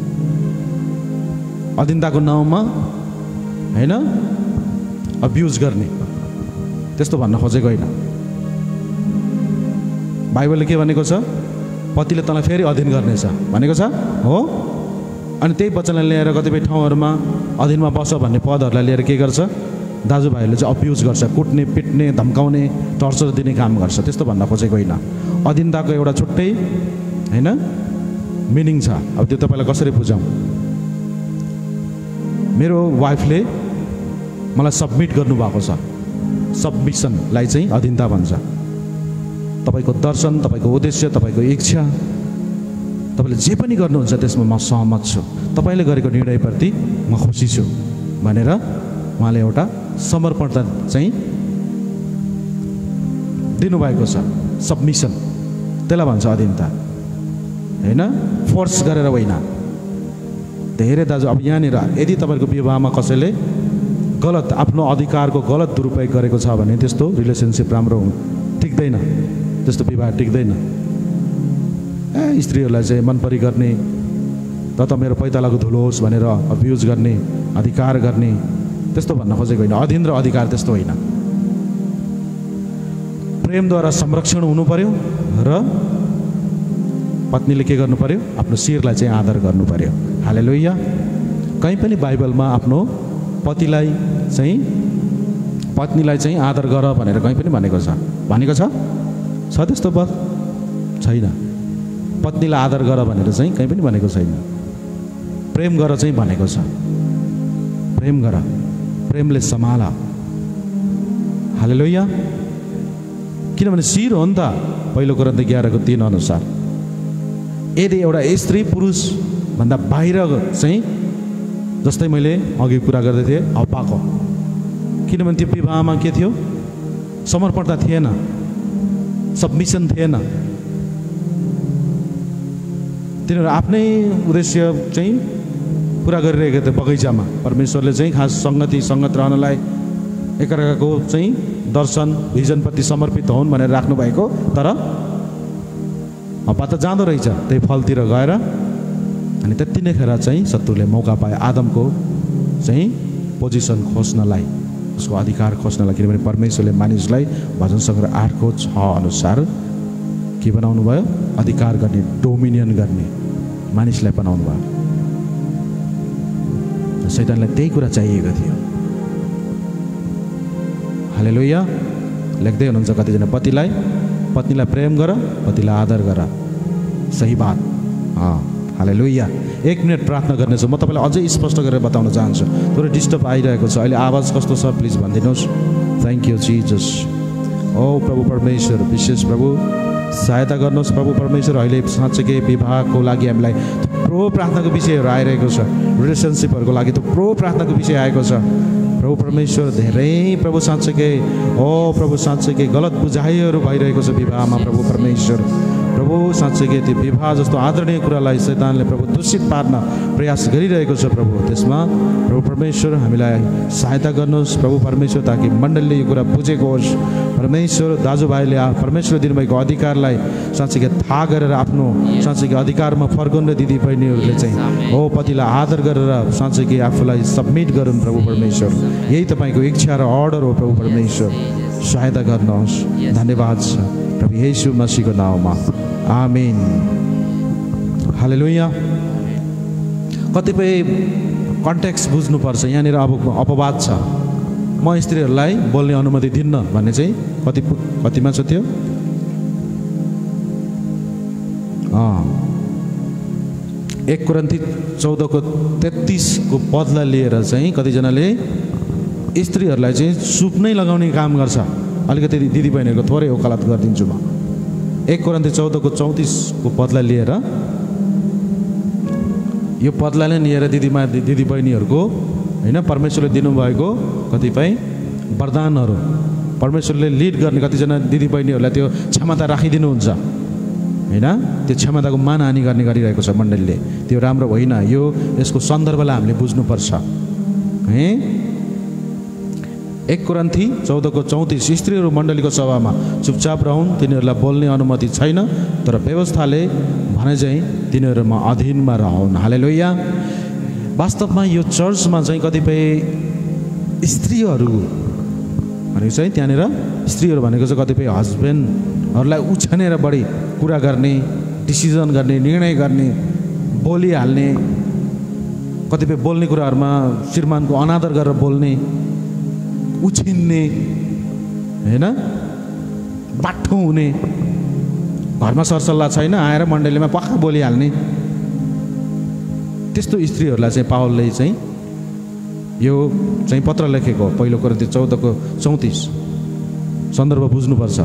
अधीनताको नाउँमा होइन अब्युज गर्ने, त्यस्तो भन्न खोजेको होइन। बाइबलले के भनेको छ? पतिले तँलाई फेरि अधीन गर्नेछ भनेको छ हो। अनि त्यही वचनलाई लिएर कतिपय ठाउँहरूमा अधीनमा बस भन्ने पदहरूलाई लिएर के गर्छ? दाजुभाइहरूले चाहिँ अब्युज गर्छ, कुट्ने पिट्ने धम्काउने टर्चर दिने काम गर्छ। त्यस्तो भन्न खोजेको होइन। अधीनताको एउटा छुट्टै होइन मिनिङ छ। अब त्यो तपाईँलाई कसरी बुझाउँ? मेरो वाइफले मलाई सबमिट गर्नुभएको छ। सबमिसनलाई चाहिँ अधीनता भन्छ। तपाईँको दर्शन, तपाईँको उद्देश्य, तपाईँको इच्छा, तपाईँले जे पनि गर्नुहुन्छ त्यसमा म सहमत छु, तपाईँले गरेको निर्णयप्रति म खुसी छु भनेर उहाँले एउटा समर्पणता चाहिँ दिनुभएको छ। सबमिसन त्यसलाई भन्छ अधीनता होइन, फोर्स गरेर होइन। धेरै दाजु अब यहाँनिर यदि तपाईँको विवाहमा कसैले गलत आफ्नो अधिकारको गलत दुरुपयोग गरेको छ भने त्यस्तो रिलेसनसिप राम्रो टिक्दैन, त्यस्तो विवाह टिक्दैन। ए स्त्रीहरूलाई चाहिँ मन परी गर्ने, त त मेरो पैतालाको धुलो होस् भनेर अब्युज गर्ने, अधिकार गर्ने, त्यस्तो भन्न खोजेको होइन। अधीन र अधिकार त्यस्तो होइन। प्रेमद्वारा संरक्षण हुनु पर्यो र पत्नीले के गर्नु पर्यो? आफ्नो शिरलाई चाहिँ आदर गर्नु पर्यो। हालेलुया। कहीँ पनि बाइबलमा आफ्नो पतिलाई चाहिँ पत्नीलाई चाहिँ आदर गर भनेर कहीँ पनि भनेको छ भनेको छ छ त्यस्तो पद छैन। पत्नीलाई आदर गर भनेर चाहिँ कहीँ पनि भनेको छैन। प्रेम गर चाहिँ भनेको छ। प्रेम गर, प्रेमले सम्हाल। हालेलुया। किनभने शिर हो नि त पहिलो कोरिन्थ एघारको तीन अनुसार। यदि एउटा स्त्री पुरुष भन्दा बाहिर चाहिँ जस्तै मैले अघि कुरा गर्दै थिएँ हप्पाको, किनभने त्यो विवाहमा के थियो, समर्पणता थिएन, सबमिसन थिएन। तिनीहरू आफ्नै उद्देश्य चाहिँ पुरा गरिरहेका थिए बगैँचामा। परमेश्वरले चाहिँ खास सङ्गति सङ्गत रहनलाई, एकअर्काको चाहिँ दर्शन भिजनप्रति समर्पित हुन् भनेर राख्नु भएको। तर हप्पा त जाँदो रहेछ त्यही फलतिर गएर, अनि त्यति नै खेर चाहिँ शत्रुले मौका पाए आदमको चाहिँ पोजिसन खोज्नलाई, उसको अधिकार खोज्नलाई। किनभने परमेश्वरले मानिसलाई भजन सङ्ग्रह आठको छ अनुसार के बनाउनु भयो, अधिकार गर्ने, डोमिनियन गर्ने मानिसलाई बनाउनु भयो। शैतानलाई त्यही कुरा चाहिएको थियो। हालेलुया। लेख्दै हुनुहुन्छ कतिजना, पतिलाई पत्नीलाई प्रेम गर, पतिलाई आदर गर। सही बात। अँ हालेलुया। एक मिनट प्रार्थना गर्नेछु। म तपाईँलाई अझै स्पष्ट गरेर बताउन चाहन्छु। थोरै डिस्टर्ब आइरहेको छ अहिले, आवाज कस्तो छ प्लिज भनिदिनुहोस्। Thank you Jesus. ओ प्रभु परमेश्वर, विशेष प्रभु सहायता गर्नुहोस् प्रभु परमेश्वर। अहिले साँच्चै विवाहको लागि हामीलाई थुप्रो प्रार्थनाको विषयहरू आइरहेको छ, रिलेसनसिपहरूको लागि थुप्रो प्रार्थनाको विषय आएको छ प्रभु परमेश्वर। धेरै प्रभु साँच्चै ओ प्रभु साँच्चै गलत बुझाइहरू भइरहेको छ विवाहमा प्रभु परमेश्वर। प्रभु साँच्चै त्यो विवाह जस्तो आदरणीय कुरालाई शैतानले प्रभु दूषित पार्न प्रयास गरिरहेको छ प्रभु। त्यसमा प्रभु परमेश्वर हामीलाई सहायता गर्नुहोस् प्रभु परमेश्वर, ताकि मण्डलीले यो कुरा बुझेको होस् परमेश्वर। दाजुभाइले परमेश्वर दिनुभएको अधिकारलाई साँच्चै थाहा गरेर आफ्नो साँच्चै अधिकारमा फर्कउन् र दिदी बहिनीहरूले चाहिँ हो पतिलाई आदर गरेर साँच्चै आफूलाई सबमिट गरून् प्रभु परमेश्वर। यही तपाईँको इच्छा र अर्डर हो प्रभु परमेश्वर। सहायता गर्नुहोस्। धन्यवाद छ प्रभु येशू मसीहको नाममा, आमेन। हालेलुया। कतिपय कन्टेक्स्ट बुझ्नुपर्छ यहाँनिर। अब अपवाद छ, म स्त्रीहरूलाई बोल्ने अनुमति दिन्न भन्ने चाहिँ कति कतिमा छ त्यो? अँ एक कोरिन्थी चौधको तेत्तिसको पदलाई लिएर चाहिँ कतिजनाले स्त्रीहरूलाई चाहिँ सुप नै लगाउने काम गर्छ। अलिकति दिदी बहिनीहरूको थोरै वकालत गरिदिन्छु म। एक कोरिन्थी चौधको चौतिसको पदलाई लिएर, यो पदलाई नै लिएर दिदीमा दिदी बहिनीहरूको होइन परमेश्वरले दिनुभएको कतिपय वरदानहरू, परमेश्वरले लिड गर्ने कतिजना दिदी बहिनीहरूलाई त्यो क्षमता राखिदिनुहुन्छ होइन। त्यो क्षमताको मानहानि गर्ने गरिरहेको छ मण्डलीले। त्यो राम्रो होइन। यो यसको सन्दर्भलाई हामीले बुझ्नुपर्छ है। एक कोरिन्थी चौधको चौतिस, स्त्रीहरू मण्डलीको सभामा चुपचाप रहन्, तिनीहरूलाई बोल्ने अनुमति छैन, तर व्यवस्थाले भने चाहिँ तिनीहरूमा अधीनमा रहन्। हालेलुया। वास्तवमा यो चर्चमा चाहिँ कतिपय स्त्रीहरू भनेको चाहिँ त्यहाँनिर स्त्रीहरू भनेको चाहिँ कतिपय हस्बेन्डहरूलाई उछानेर बढी कुरा गर्ने, डिसिजन गर्ने, निर्णय गर्ने, बोलिहाल्ने, कतिपय बोल्ने कुराहरूमा श्रीमानको अनादर गरेर बोल्ने, उछिन्ने होइन, बाठो हुने, घरमा सरसल्लाह छैन आएर मण्डलीमा पक्का बोलिहाल्ने, त्यस्तो स्त्रीहरूलाई चाहिँ पावलले चाहिँ यो चाहिँ पत्र लेखेको पहिलो कोरिन्थी चौधको चौतिस सन्दर्भ बुझ्नुपर्छ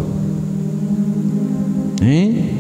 है।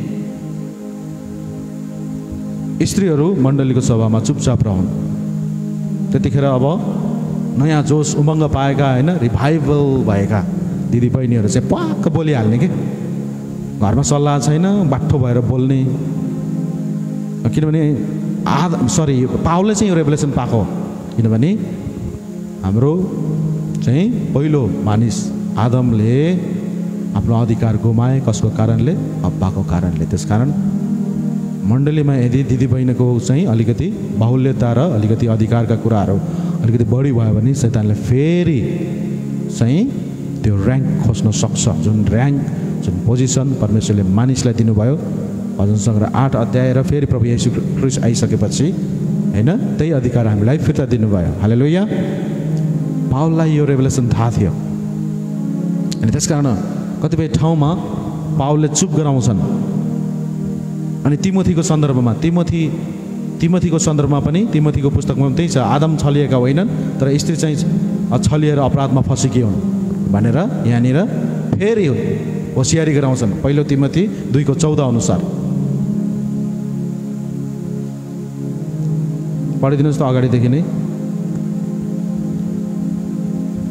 स्त्रीहरू मण्डलीको सभामा चुपचाप रहन्। त्यतिखेर अब नयाँ जोस उमङ्ग पाएका होइन, रिभाइभल भएका दिदी बहिनीहरू चाहिँ पक्क बोलिहाल्ने के, घरमा सल्लाह छैन बाठो भएर बोल्ने। किनभने आद सरी पावलले चाहिँ यो रेभलेसन पाएको, किनभने हाम्रो चाहिँ पहिलो मानिस आदमले आफ्नो अधिकार गुमाए। कसको कारणले? हब्बाको कारणले। त्यसकारण मण्डलीमा यदि दिदी बहिनीको चाहिँ अलिकति बाहुल्यता र अलिकति अधिकारका कुराहरू अलिकति बढी भयो भने शैतानले फेरि चाहिँ त्यो र्याङ्क खोज्न सक्छ। जुन र्याङ्क, जुन पोजिसन परमेश्वरले मानिसलाई दिनुभयो भजन सङ्ग्रह आठ अध्याय र फेरि प्रभु येशू ख्रीष्ट आइसकेपछि होइन, त्यही अधिकार हामीलाई फिर्ता दिनुभयो। हालेलुया। पावललाई यो रेभलेसन थाहा थियो अनि त्यसकारण कतिपय ठाउँमा पावलले चुप गराउँछन्। अनि तिमोथीको सन्दर्भमा तिमोथी तिमोथीको सन्दर्भमा पनि तिमोथीको पुस्तकमा पनि त्यही छ, आदम छलिएका होइनन् तर स्त्री चाहिँ छलिएर अपराधमा फसेकी हुन् भनेर यहाँनिर फेरि होसियारी गराउँछन्। पहिलो तिमोथी दुईको चौध अनुसार पढिदिनुहोस् त अगाडिदेखि नै।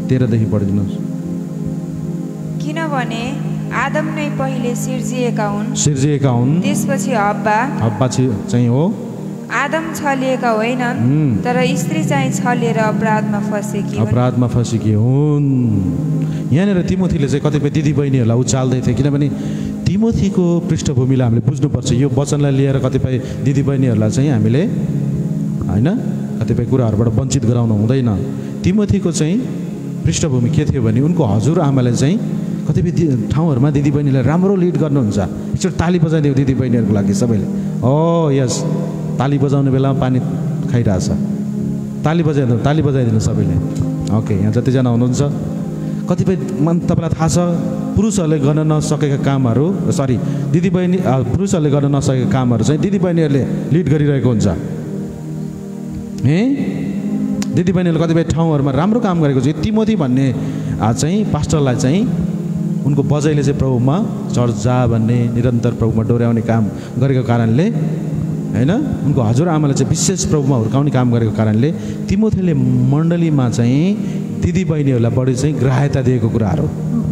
तेह्रदेखि पढिदिनुहोस्। किनभने आदम नै पहिले सिर्जिएका हुन्, सिर्जिएका हुन्, त्यसपछि हब्बा, हब्बा चाहिँ हो। आदम छलिएका होइनन्, तर स्त्री चाहिँ छलिएर अपराधमा फसेकी हुन्। अपराधमा फसेकी हुन्। यहाँनिर तिमोथीले चाहिँ कतिपय दिदीबहिनीहरूलाई उचाल्दै थिए, किनभने तिमोथीको पृष्ठभूमिलाई हामीले बुझ्नुपर्छ। यो वचनलाई लिएर कतिपय दिदीबहिनीहरूलाई चाहिँ हामीले होइन कतिपय कुराहरूबाट वञ्चित गराउनु हुँदैन। तिमोथीको चाहिँ पृष्ठभूमि के थियो भने उनको हजुरआमाले चाहिँ कतिपय दि ठाउँहरूमा दिदीबहिनीलाई राम्रो लिड गर्नुहुन्छ। एकचोटि ताली बजाइदियो दिदीबहिनीहरूको लागि सबैले। ओ यस, ताली बजाउने बेलामा पानी खाइरहेछ। ताली बजाइदिनु, ताली बजाइदिनु सबैले। ओके, यहाँ जतिजना हुनुहुन्छ कतिपय मन तपाईँलाई थाहा छ पुरुषहरूले गर्न नसकेका कामहरू, सरी दिदीबहिनी पुरुषहरूले गर्न नसकेका कामहरू चाहिँ दिदीबहिनीहरूले लिड गरिरहेको हुन्छ। ए दिदीबहिनीहरूले कतिपय ठाउँहरूमा राम्रो काम गरेको छ। तिमोथी भन्ने चाहिँ पास्टरलाई चाहिँ उनको बजाइले चाहिँ प्रभुमा चर्च जा भन्ने, निरन्तर प्रभुमा डोर्याउने काम गरेको कारणले होइन उनको हजुरआमाले चाहिँ विशेष प्रभुमा हुर्काउने काम गरेको कारणले तिमोथीले मण्डलीमा चाहिँ दिदीबहिनीहरूलाई बढी चाहिँ ग्राह्यता दिएको कुराहरू,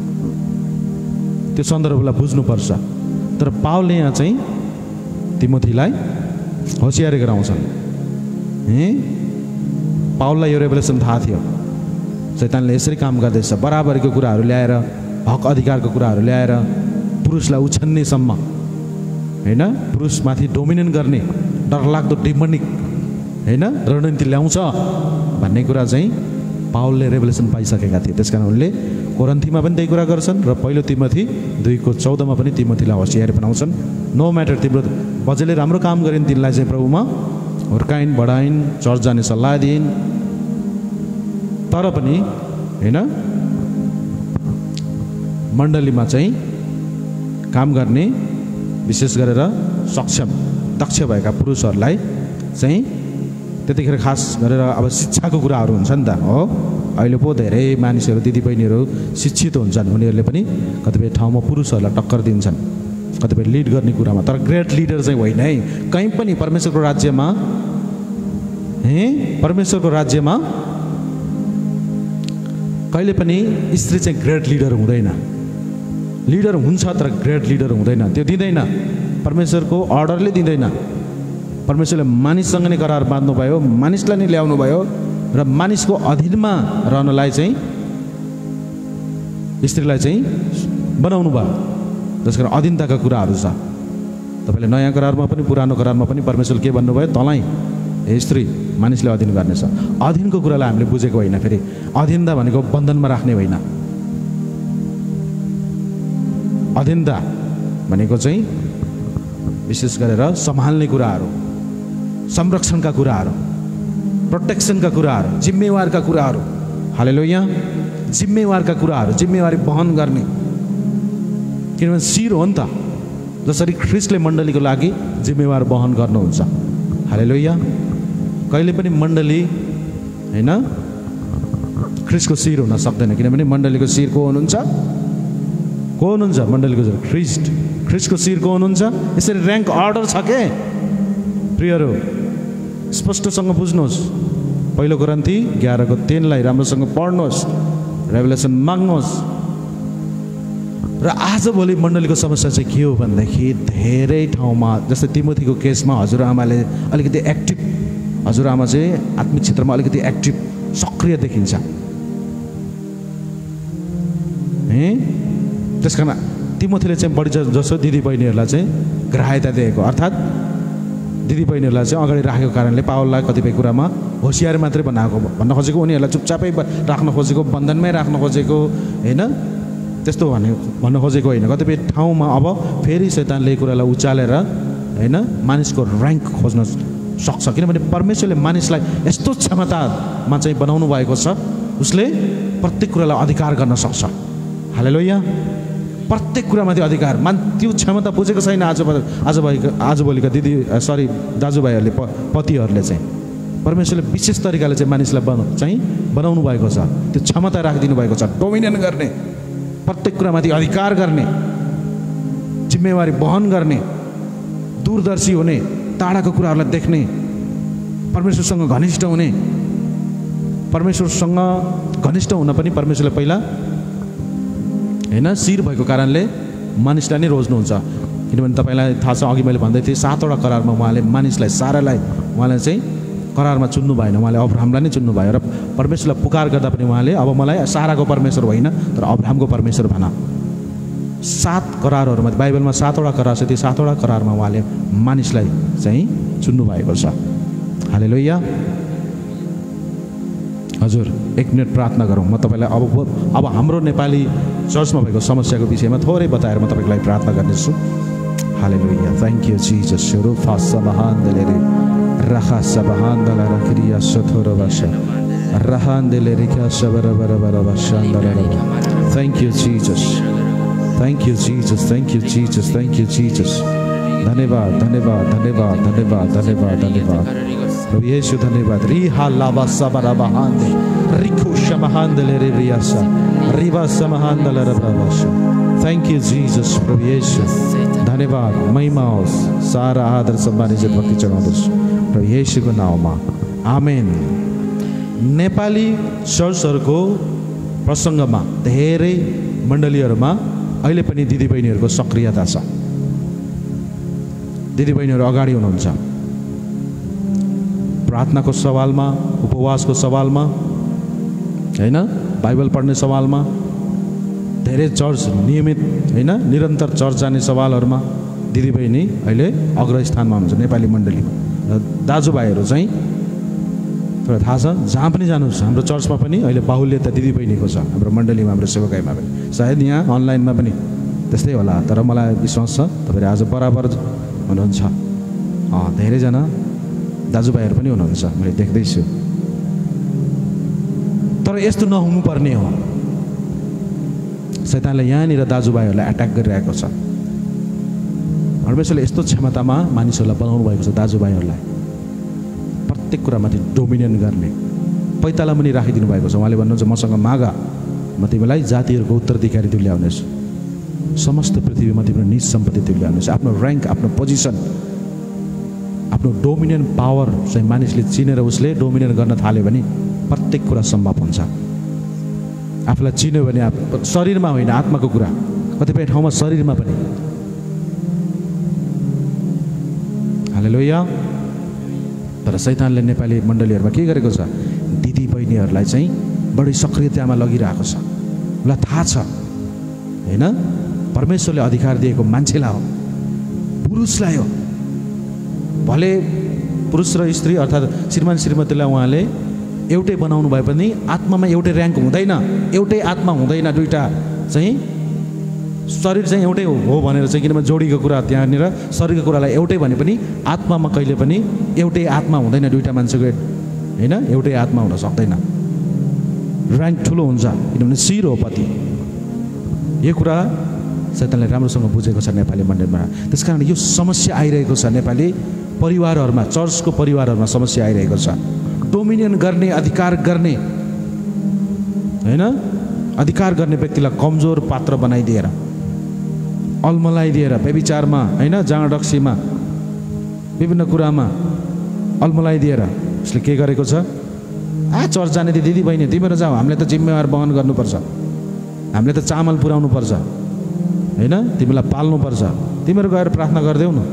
त्यो सन्दर्भलाई बुझ्नुपर्छ। तर पावलले यहाँ चाहिँ तिमोथीलाई होसियारी गराउँछन्। ए पावललाई यो रेभलेसन थाहा थियो, शैतानले यसरी काम गर्दैछ, बराबरीको कुराहरू ल्याएर, हक अधिकारको कुराहरू ल्याएर पुरुषलाई उछन्नेसम्म होइन, पुरुषमाथि डोमिनेट गर्ने डरलाग्दो डिमोनिक होइन रणनीति ल्याउँछ भन्ने कुरा चाहिँ पावलले रेभलेसन पाइसकेका थिए। त्यसकारण उनले कोरन्थीमा पनि त्यही कुरा गर्छन् र पहिलो तिमोथी दुईको चौधमा पनि तिमोथीलाई होसियारी बनाउँछन्। नो म्याटर तिम्रो बजेले राम्रो काम गरिन्, तिनलाई चाहिँ प्रभुमा हुर्काइन्, बढाइन्, चर्च जाने सल्लाह दिइन्, तर पनि होइन मण्डलीमा चाहिँ काम गर्ने विशेष गरेर सक्षम दक्ष भएका पुरुषहरूलाई चाहिँ त्यतिखेर खास गरेर अब शिक्षाको कुराहरू हुन्छ नि त हो। अहिले पो धेरै मानिसहरू दिदीबहिनीहरू शिक्षित हुन्छन्, उनीहरूले पनि कतिपय ठाउँमा पुरुषहरूलाई टक्कर दिन्छन् कतिपय लिड गर्ने कुरामा। तर ग्रेट लिडर चाहिँ होइन है, कहीँ पनि परमेश्वरको राज्यमा हे परमेश्वरको राज्यमा कहिले पनि स्त्री चाहिँ ग्रेट लिडर हुँदैन। लिडर हुन्छ तर ग्रेट लिडर हुँदैन, त्यो दिँदैन, परमेश्वरको अर्डरले दिँदैन। परमेश्वरले मानिससँग नै करार बाँध्नु भयो, मानिसलाई नै ल्याउनु भयो र मानिसको अधीनमा रहनलाई चाहिँ स्त्रीलाई चाहिँ बनाउनु भयो। जस कारण अधीनताका कुराहरू छ। तपाईँले नयाँ करारमा पनि पुरानो करारमा पनि परमेश्वरले के भन्नुभयो, तँलाई हे स्त्री मानिसले अधीन गर्नेछ। अधीनको कुरालाई हामीले बुझेको होइन। फेरि अधीनता भनेको बन्धनमा राख्ने होइन, अधीनता भनेको चाहिँ विशेष गरेर सम्हाल्ने कुराहरू, संरक्षणका कुराहरू, प्रोटेक्सनका कुराहरू, जिम्मेवारका कुराहरू। हालेलुया, जिम्मेवारका कुराहरू, जिम्मेवारी वहन गर्ने। किनभने शिर हो नि त, जसरी ख्रिस्टले मण्डलीको लागि जिम्मेवार वहन गर्नुहुन्छ। हालेलुया, कहिले पनि मण्डली होइन ख्रिस्टको शिर हुन सक्दैन, किनभने मण्डलीको शिर को हुनुहुन्छ? को हुनुहुन्छ मण्डलीको शिर? ख्रिस्ट। ख्रिस्टको शिर को हुनुहुन्छ? यसरी ऱ्याङ्क अर्डर छ के प्रियहरू, स्पष्टसँग बुझ्नुहोस्। पहिलो कोरिन्थी एघारको तीनलाई राम्रोसँग पढ्नुहोस्, रेभलेसन माग्नुहोस्। र आजभोलि मण्डलीको समस्या चाहिँ के हो भनेदेखि धेरै ठाउँमा जस्तै तिमोथीको केसमा हजुरआमाले अलिकति एक्टिभ, हजुरआमा चाहिँ आत्मिक क्षेत्रमा अलिकति एक्टिभ सक्रिय देखिन्छ है। त्यस कारण तिमोथीले चाहिँ बढी जसो दिदीबहिनीहरूलाई चाहिँ ग्राह्यता दिएको, अर्थात् दिदीबहिनीहरूलाई चाहिँ अगाडि राखेको कारणले पावललाई कतिपय कुरामा होसियारी मात्रै बनाएको भन्न खोजेको, उनीहरूलाई चुपचापै राख्न खोजेको, बन्धनमै राख्न खोजेको होइन, त्यस्तो भने भन्न खोजेको होइन। कतिपय ठाउँमा अब फेरि शैतानले कुरालाई उचालेर होइन मानिसको ऱ्याङ्क खोज्न सक्छ, किनभने परमेश्वरले मानिसलाई यस्तो क्षमतामा चाहिँ बनाउनु भएको छ, उसले प्रत्येक कुरालाई अधिकार गर्न सक्छ। हालेलुया, प्रत्येक कुरामाथि अधिकार। मान त्यो क्षमता बुझेको छैन आज आज भएको आजभोलिका दिदी सरी दाजुभाइहरूले प पतिहरूले चाहिँ परमेश्वरले विशेष तरिकाले चाहिँ मानिसलाई बना चाहिँ बनाउनु भएको छ, त्यो क्षमता राखिदिनु भएको छ, डोमिनेट गर्ने, प्रत्येक कुरामाथि अधिकार गर्ने, जिम्मेवारी वहन गर्ने, दूरदर्शी हुने, टाढाको कुराहरूलाई देख्ने, परमेश्वरसँग घनिष्ठ हुने। परमेश्वरसँग घनिष्ठ हुन पनि परमेश्वरले पहिला हैन शिर भएको कारणले मानिसलाई नै रोज्नुहुन्छ। किनभने तपाईँलाई थाहा छ, अघि मैले भन्दै थिएँ सातवटा करारमा उहाँले मानिसलाई सारालाई उहाँले चाहिँ करारमा चुन्नु भएन, उहाँले अब्राहमलाई नै चुन्नु भयो। र परमेश्वरलाई पुकार गर्दा पनि उहाँले अब मलाई साराको परमेश्वर होइन तर अब्राहमको परमेश्वर भन। सात करारहरूमा बाइबलमा सातवटा करार छ, ती सातवटा करारमा उहाँले मानिसलाई चाहिँ चुन्नु भएको छ। हालेलुया। हजुर एक मिनट प्रार्थना गरौँ। म तपाईँलाई अब अब हाम्रो नेपाली चर्चमा भएको समस्याको विषयमा थोरै बताएर म तपाईँको लागि प्रार्थना गर्नेछु। हालेलुया। Thank you Jesus. रुफा सबहान्दले रखा सबहान्दला रक्रिया सथोरो भाषा रहान्दले रिका सबरा बरा बरा भाषान्दला। Thank you Jesus. Thank you Jesus. Thank you Jesus. Thank you Jesus. धन्यवाद धन्यवाद धन्यवाद धन्यवाद धन्यवाद धन्यवाद प्रभु येशू धन्यवाद। रिहा लाबा सबरा बहान्दे रिखु शमहान्दले रे रियासा रिवा समहान्दला रबाशा। Thank you Jesus. प्रभु येशू धन्यवाद। महिमा होस्, सारा आदर सम्मान इज्जत भक्ति चढाउँदछु प्रभु येशूको नाउँमा। आमेन। नेपाली चर्चहरूको प्रसङ्गमा धेरै मण्डलीहरूमा अहिले पनि दिदीबहिनीहरूको सक्रियता छ। दिदीबहिनीहरू अगाडि हुनुहुन्छ प्रार्थनाको सवालमा, उपवासको सवालमा, हैन बाइबल पढ्ने सवालमा, धेरै चर्च नियमित हैन निरन्तर चर्च जाने सवालहरूमा दिदीबहिनी अहिले अग्रस्थानमा हुनुहुन्छ नेपाली मण्डलीमा। र दाजुभाइहरू चाहिँ तपाईँलाई थाहा छ जहाँ पनि जानुहोस् हाम्रो चर्चमा पनि अहिले बाहुल्यता दिदीबहिनीको छ। हाम्रो मण्डलीमा, हाम्रो सेवकाईमा पनि, सायद यहाँ अनलाइनमा पनि त्यस्तै होला। तर मलाई विश्वास छ तपाईँहरू आज बराबर हुनुहुन्छ। धेरैजना दाजुभाइहरू पनि हुनुहुन्छ, मैले देख्दैछु। तर यस्तो नहुनुपर्ने हो। शैतानले यहाँनिर दाजुभाइहरूलाई एट्याक गरिरहेको छ। परमेश्वरले यस्तो क्षमतामा मानिसहरूलाई बनाउनु भएको छ, दाजुभाइहरूलाई प्रत्येक कुरामाथि डोमिनेट गर्ने पैताला पनि राखिदिनु भएको छ। उहाँले भन्नुहुन्छ मसँग मागा, म तिमीलाई जातिहरूको उत्तराधिकारी तुल्याउनेछु, समस्त पृथ्वीमा तिम्रो निज सम्पत्ति तुल्याउनेछु। आफ्नो ऱ्याङ्क, आफ्नो पोजिसन, आफ्नो डोमिनेन्ट पावर चाहिँ मानिसले चिनेर उसले डोमिनेट गर्न थाल्यो भने प्रत्येक कुरा सम्भव हुन्छ। आफूलाई चिन्यो भने शरीरमा होइन आत्माको कुरा, कतिपय ठाउँमा शरीरमा पनि। हालेलुया। तर शैतानले नेपाली मण्डलीहरूमा के गरेको छ, दिदी बहिनीहरूलाई चाहिँ बढी सक्रियतामा लगिरहेको छ। उसलाई थाहा छ होइन परमेश्वरले अधिकार दिएको मान्छेलाई हो, पुरुषलाई हो। भले पुरुष र स्त्री अर्थात् श्रीमान श्रीमतीलाई उहाँले एउटै बनाउनु भए पनि आत्मामा एउटै ऱ्याङ्क हुँदैन, एउटै आत्मा हुँदैन। दुईवटा चाहिँ शरीर चाहिँ एउटै हो भनेर चाहिँ, किनभने जोडीको कुरा त्यहाँनिर शरीरको कुरालाई एउटै भने पनि आत्मामा कहिले पनि एउटै आत्मा हुँदैन। दुईवटा मान्छेको होइन एउटै आत्मा हुन सक्दैन। ऱ्याङ्क ठुलो हुन्छ किनभने शिर हो पति। यो कुरा शैतानले राम्रोसँग बुझेको छ नेपाली मण्डलीमा। त्यस कारण यो समस्या आइरहेको छ नेपाली परिवारहरूमा, चर्चको परिवारहरूमा समस्या आइरहेको छ। डोमिनियन गर्ने, अधिकार गर्ने होइन, अधिकार गर्ने व्यक्तिलाई कमजोर पात्र बनाइदिएर, अल्मलाइदिएर, व्यभिचारमा होइन, जाँडक्सीमा, विभिन्न कुरामा अल्मलाइदिएर उसले के गरेको छ, आ चर्च जाने ती दिदी बहिनी तिमीहरू जाऊ, हामीले त जिम्मेवार वहन गर्नुपर्छ, हामीले त चामल पुर्याउनु पर्छ होइन, तिमीलाई पाल्नुपर्छ, तिमीहरू गएर प्रार्थना गरिदेऊ न।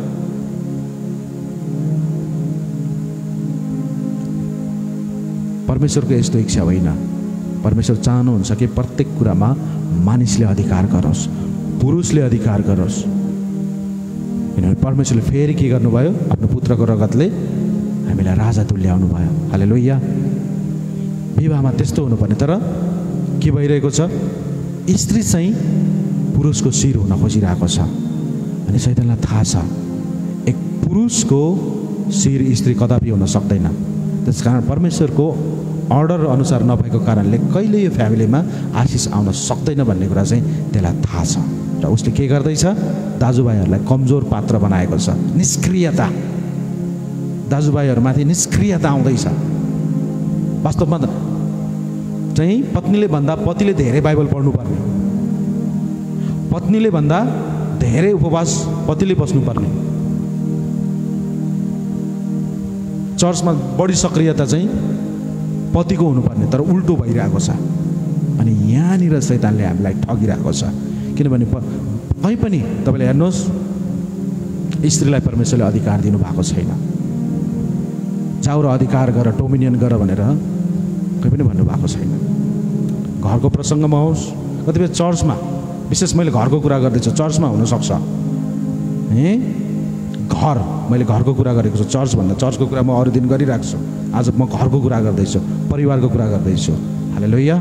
परमेश्वरको यस्तो इच्छा होइन। परमेश्वर चाहनुहुन्छ कि प्रत्येक कुरामा मानिसले अधिकार गरोस्, पुरुषले अधिकार गरोस्। किनभने परमेश्वरले फेरि के गर्नुभयो, आफ्नो पुत्रको रगतले हामीलाई राजा तुल्याउनु भयो। हालेलुया। विवाहमा त्यस्तो हुनुपर्ने, तर के भइरहेको छ, स्त्री चाहिँ पुरुषको शिर हुन खोजिरहेको छ। अनि शैतानलाई थाहा छ एक पुरुषको शिर स्त्री कदापि हुन सक्दैन। त्यस कारण परमेश्वरको अर्डर अनुसार नभएको कारणले कहिले यो फ्यामिलीमा आशिष आउन सक्दैन भन्ने कुरा चाहिँ त्यसलाई थाहा छ। र उसले के गर्दैछ, दाजुभाइहरूलाई कमजोर पात्र बनाएको छ। निष्क्रियता, दाजुभाइहरूमाथि निष्क्रियता आउँदैछ। वास्तवमा चाहिँ पत्नीले भन्दा पतिले धेरै बाइबल पढ्नुपर्ने, पत्नीले भन्दा धेरै उपवास पतिले बस्नुपर्ने, चर्चमा बढी सक्रियता चाहिँ पतिको हुनुपर्ने तर उल्टो भइरहेको छ। अनि यहाँनिर शैतानले हामीलाई ठगिरहेको छ। किनभने कहीँ पनि तपाईँले हेर्नुहोस्, स्त्रीलाई परमेश्वरले अधिकार दिनुभएको छैन। जाऊ र अधिकार गर, डोमिनियन गर भनेर कहीँ पनि भन्नुभएको छैन। घरको प्रसङ्गमा होस्, कतिपय चर्चमा, विशेष मैले घरको कुरा गर्दैछु, चर्चमा हुनसक्छ ए घर, मैले घरको कुरा गरेको छु, चर्चभन्दा चर्चको कुरा म अरू दिन गरिरहेको छु। आज म घरको कुरा गर्दैछु, परिवारको कुरा गर्दैछु। हालेलुया।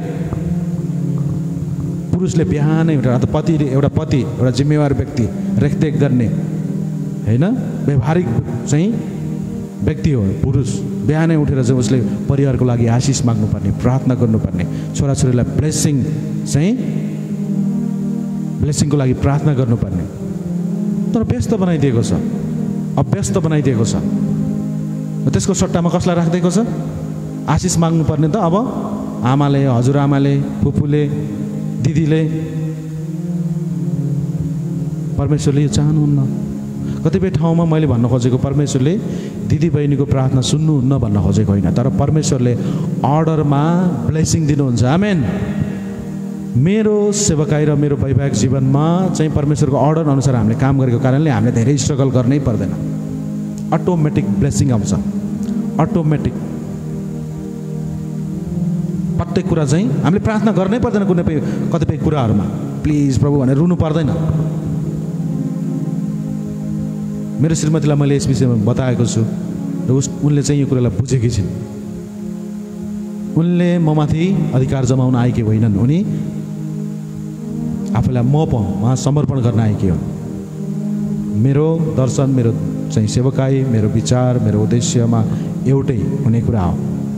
पुरुषले बिहानै उठेर, पतिले, एउटा पति एउटा जिम्मेवार व्यक्ति, रेखदेख गर्ने होइन, व्यवहारिक चाहिँ व्यक्ति हो पुरुष। बिहानै उठेर चाहिँ उसले परिवारको लागि आशिष माग्नुपर्ने, प्रार्थना गर्नुपर्ने, छोराछोरीलाई ब्लेसिङ चाहिँ ब्लेसिङको लागि प्रार्थना गर्नुपर्ने। तर व्यस्त बनाइदिएको छ, अभ्यस्त बनाइदिएको छ। त्यसको सट्टामा कसलाई राखिदिएको छ? आशिष माग्नुपर्ने त अब आमाले, हजुरआमाले, फुपूले, दिदीले। परमेश्वरले यो चाहनुहुन्न। कतिपय ठाउँमा मैले भन्न खोजेको, परमेश्वरले दिदी बहिनीको प्रार्थना सुन्नुहुन्न भन्न खोजेको होइन, तर परमेश्वरले अर्डरमा ब्लेसिङ दिनुहुन्छ। आमेन। मेरो सेवकाई र मेरो वैवाहिक जीवनमा चाहिँ परमेश्वरको अर्डर अनुसार हामीले काम गरेको कारणले हामीले धेरै स्ट्रगल गर्नै पर्दैन। अटोमेटिक ब्लेसिङ आउँछ, अटोमेटिक। प्रत्येक कुरा चाहिँ हामीले प्रार्थना गर्नै पर्दैन। कुनै कतिपय कुराहरूमा प्लिज प्रभु भनेर रुनु पर्दैन। मेरो श्रीमतीलाई मैले यस विषयमा बताएको छु र उस उनले चाहिँ यो कुरालाई बुझेकी छिन्। उनले ममाथि अधिकार जमाउन आएकी होइनन्, उनी आफूलाई म पाउँ उहाँ समर्पण गर्न आएकी हो। मेरो दर्शन, मेरो चाहिँ सेवकाई, मेरो विचार, मेरो उद्देश्यमा एउटै हुने कुरा हो।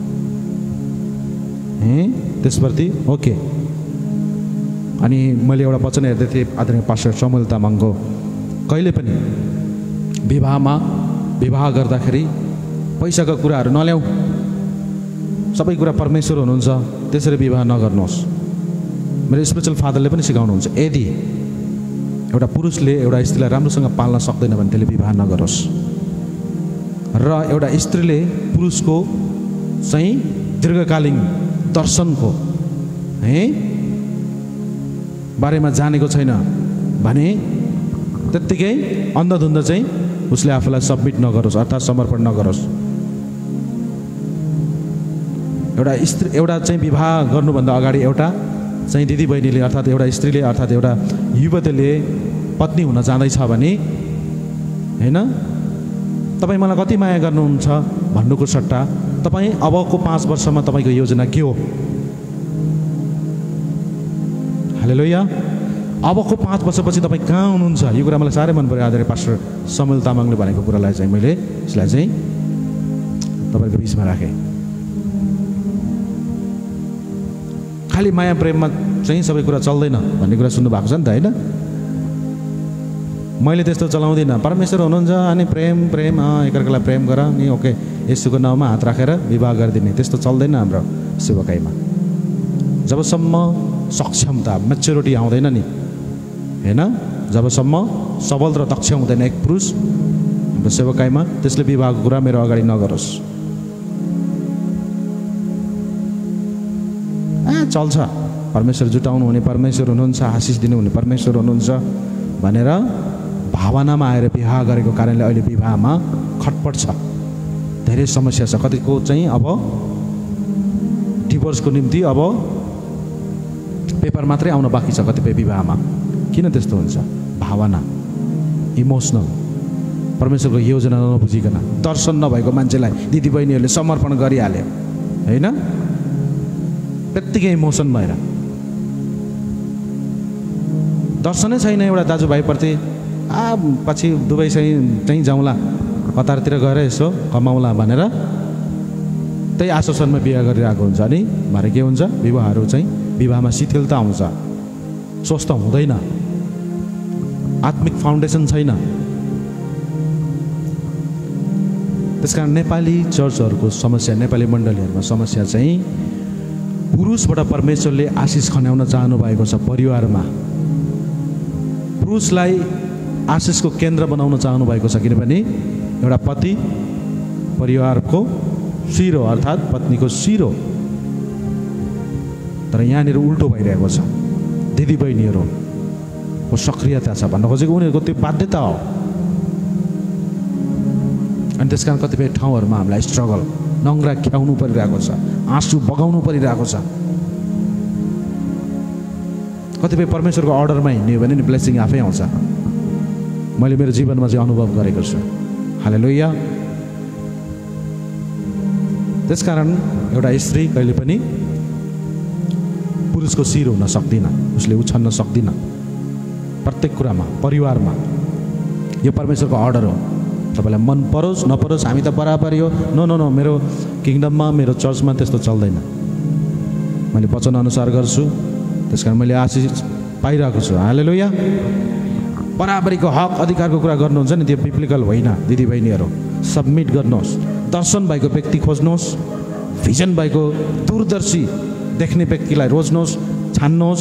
ए त्यसप्रति ओके। अनि मैले एउटा वचन हेर्दै थिएँ, आदरणीय पास्टर समुएल तामाङको, कहिले पनि विवाहमा विवाह गर्दाखेरि पैसाको कुराहरू नल्याऊ, सबै कुरा परमेश्वर हुनुहुन्छ, त्यसरी विवाह नगर्नुहोस्। मेरो स्पिरिचुअल फादरले पनि सिकाउनुहुन्छ, यदि एउटा पुरुषले एउटा स्त्रीलाई राम्रोसँग पाल्न सक्दैन भने त्यसले विवाह नगरोस्। र एउटा स्त्रीले पुरुषको चाहिँ दीर्घकालीन दर्शनको है बारेमा जानेको छैन भने त्यत्तिकै अन्धधुन्ध चाहिँ उसले आफूलाई सबमिट नगरोस्, अर्थात् समर्पण नगरोस्। एउटा स्त्री एउटा चाहिँ विवाह गर्नुभन्दा अगाडि एउटा चाहिँ दिदी बहिनीले, अर्थात् एउटा स्त्रीले, अर्थात् एउटा युवतीले पत्नी हुन जाँदैछ भने होइन, तपाईँ मलाई कति माया गर्नुहुन्छ भन्नुको सट्टा तपाईँ अबको पाँच वर्षमा तपाईँको योजना के हो? हालेलुया। अबको पाँच वर्षपछि तपाईँ कहाँ हुनुहुन्छ? यो कुरा मलाई साह्रै मन पर्यो। आदरणीय पास्टर समुएल तामाङले भनेको कुरालाई चाहिँ मैले यसलाई चाहिँ तपाईँको बिचमा राखेँ। खालि माया प्रेममा चाहिँ सबै कुरा चल्दैन भन्ने कुरा सुन्नु भएको छ नि त, होइन? मैले त्यस्तो चलाउँदिनँ। परमेश्वर हुनुहुन्छ अनि प्रेम प्रेम एकअर्कालाई प्रेम गर नि, ओके, यसुको नाउँमा हात राखेर विवाह गरिदिने, त्यस्तो चल्दैन हाम्रो सेवकाईमा। जबसम्म सक्षमता, मेच्योरिटी आउँदैन नि, होइन, जबसम्म सबल र दक्ष हुँदैन एक पुरुष हाम्रो सेवकाईमा, त्यसले विवाहको कुरा मेरो अगाडि नगरोस्। आ चल्छ, परमेश्वर जुटाउनु हुने परमेश्वर हुनुहुन्छ, आशिष दिनुहुने परमेश्वर हुनुहुन्छ भनेर भावनामा आएर विवाह गरेको कारणले अहिले विवाहमा खटपट छ, धेरै समस्या छ। कतिको चाहिँ अब डिभोर्सको निम्ति अब पेपर मात्रै आउन बाँकी छ कतिपय विवाहमा। किन त्यस्तो हुन्छ? भावना, इमोसनल, परमेश्वरको योजना नबुझिकन, दर्शन नभएको मान्छेलाई दिदीबहिनीहरूले समर्पण गरिहाल्यो, होइन, त्यत्तिकै इमोसन भएर। दर्शनै छैन एउटा दाजुभाइप्रति, आ पछि दुबई चाहिँ चाहिँ जाउँला, कतारतिर गएर यसो कमाउला भनेर त्यही आश्वासनमा बिहा गरिरहेको हुन्छ। अनि भरे के हुन्छ? विवाहहरू चाहिँ विवाहमा शिथिलता आउँछ, स्वस्थ हुँदैन, आत्मिक फाउन्डेसन छैन। त्यसकारण नेपाली चर्चहरूको समस्या, नेपाली मण्डलीहरूमा समस्या चाहिँ पुरुषबाट परमेश्वरले आशिष खन्याउन चाहनु भएको छ। परिवारमा पुरुषलाई आशिषको केन्द्र बनाउन चाहनु भएको छ, किनभने एउटा पति परिवारको शिर हो, अर्थात् पत्नीको शिर हो, तर यहाँनिर उल्टो भइरहेको छ। दिदीबहिनीहरूको सक्रियता छ भन्न खोजेको उनीहरूको त्यो बाध्यता हो। अनि त्यस कारण कतिपय ठाउँहरूमा हामीलाई स्ट्रगल, नङ्ग्रा ख्याउनु परिरहेको छ, आँसु बगाउनु परिरहेको छ। कतिपय परमेश्वरको अर्डरमा हिँड्यो भने नि ब्लेसिङ आफै आउँछ। मैले मेरो जीवनमा चाहिँ अनुभव गरेको छु। हालेलुया। त्यसकारण एउटा स्त्री कहिले पनि पुरुषको शिर हुन सक्दिन, उसले उछन्न सक्दिन प्रत्येक कुरामा, परिवारमा। यो परमेश्वरको अर्डर हो। तपाईँलाई मन परोस् नपरोस् हामी त बराबरी हो। नो नो नो मेरो किङडममा, मेरो चर्चमा त्यस्तो चल्दैन। मैले वचन अनुसार गर्छु, त्यस कारण मैले आशिष पाइरहेको छु। हालेलुया। बराबरीको हक अधिकारको कुरा गर्नुहुन्छ नि, त्यो बिब्लिकल होइन। दिदीबहिनीहरू सबमिट गर्नुहोस्, दर्शन भएको व्यक्ति खोज्नुहोस्, भिजन भएको दूरदर्शी देख्ने व्यक्तिलाई रोज्नुहोस्, छान्नुहोस्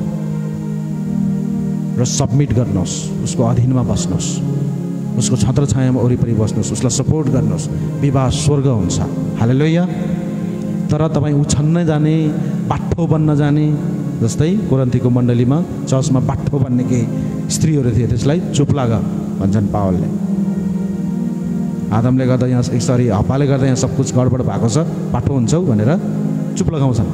र सबमिट गर्नुहोस्। उसको अधीनमा बस्नुहोस्, उसको छत्रछायामा वरिपरि बस्नुहोस्, उसलाई सपोर्ट गर्नुहोस्। विवाह स्वर्ग हुन्छ। हालेलुया। तर तपाईँ उछन्नै जाने, बाठो बन्न जाने, जस्तै कोरिन्थीको मण्डलीमा चर्चमा बाठो बन्ने केही स्त्रीहरू थिए, त्यसलाई चुप लाग भन्छन् पावलले। आदमले गर्दा यहाँ सरी हप्पाले गर्दा यहाँ सब कुछ गडबड भएको छ, बाठो हुन्छौ भनेर चुप लगाउँछन्।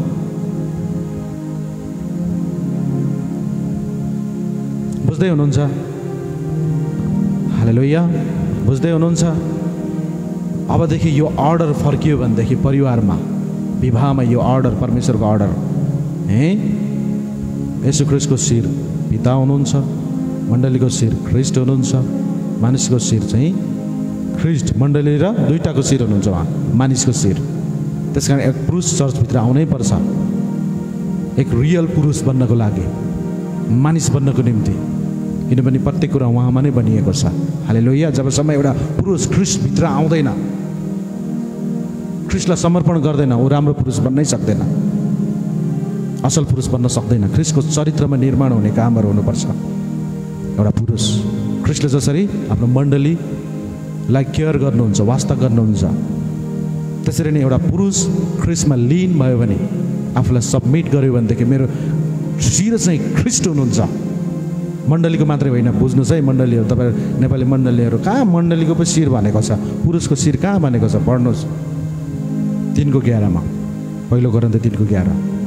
बुझ्दै हुनुहुन्छ? हालेलुया। बुझ्दै हुनुहुन्छ? अबदेखि यो अर्डर फर्कियो भनेदेखि परिवारमा, विवाहमा यो अर्डर परमेश्वरको अर्डर है। येशू ख्रीष्टको शिर पिता हुनुहुन्छ, मण्डलीको शिर ख्रीष्ट हुनुहुन्छ, मानिसको शिर चाहिँ ख्रीष्ट, मण्डली र दुईटाको शिर हुनुहुन्छ उहाँ, मानिसको शिर। त्यस कारण एक पुरुष चर्चभित्र आउनै पर्छ, एक रियल पुरुष बन्नको लागि, मानिस बन्नको निम्ति। किनभने प्रत्येक कुरा उहाँमा नै बनिएको छ। हालेलुया। जबसम्म एउटा पुरुष ख्रीष्टभित्र आउँदैन, ख्रीष्टलाई समर्पण गर्दैन, ऊ राम्रो पुरुष बन्नै सक्दैन, असल पुरुष बन्न सक्दैन। ख्रीष्टको चरित्रमा निर्माण हुने कामहरू हुनुपर्छ। एउटा पुरुष ख्रीष्टले जसरी आफ्नो मण्डलीलाई केयर गर्नुहुन्छ, वास्ता गर्नुहुन्छ, त्यसरी नै एउटा पुरुष ख्रीष्टमा लीन भयो भने, आफूलाई सबमिट गर्यो भनेदेखि मेरो शिर चाहिँ ख्रीष्ट हुनुहुन्छ। मण्डलीको मात्रै होइन, बुझ्नुहोस् है मण्डलीहरू, तपाईँ नेपाली मण्डलीहरू, कहाँ मण्डलीको पो शिर भनेको छ, पुरुषको शिर कहाँ भनेको छ? पढ्नुहोस् तिनको ग्यारमा, पहिलो कोरिन्थी तिनको ग्यार।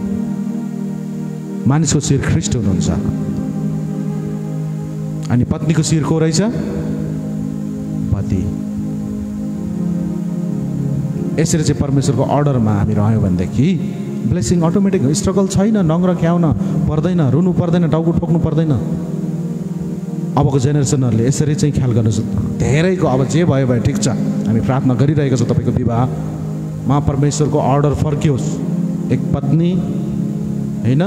मानिसको शिर ख्रीष्ट हुनुहुन्छ। अनि पत्नीको शिर को रहेछ? पति। यसरी चाहिँ परमेश्वरको अर्डरमा हामी रह्यौँ भनेदेखि ब्लेसिङ अटोमेटिक, स्ट्रगल छैन, नङ्ग्रा ख्याउन पर्दैन, रुनु पर्दैन, टाउको ठोक्नु पर्दैन। अबको जेनेरेसनहरूले यसरी चाहिँ ख्याल गर्नुहोस्। धेरैको अब जे भयो भयो ठिक छ, हामी प्रार्थना गरिरहेको छौँ तपाईँको विवाहमा परमेश्वरको अर्डर फर्कियोस्। एक पत्नी होइन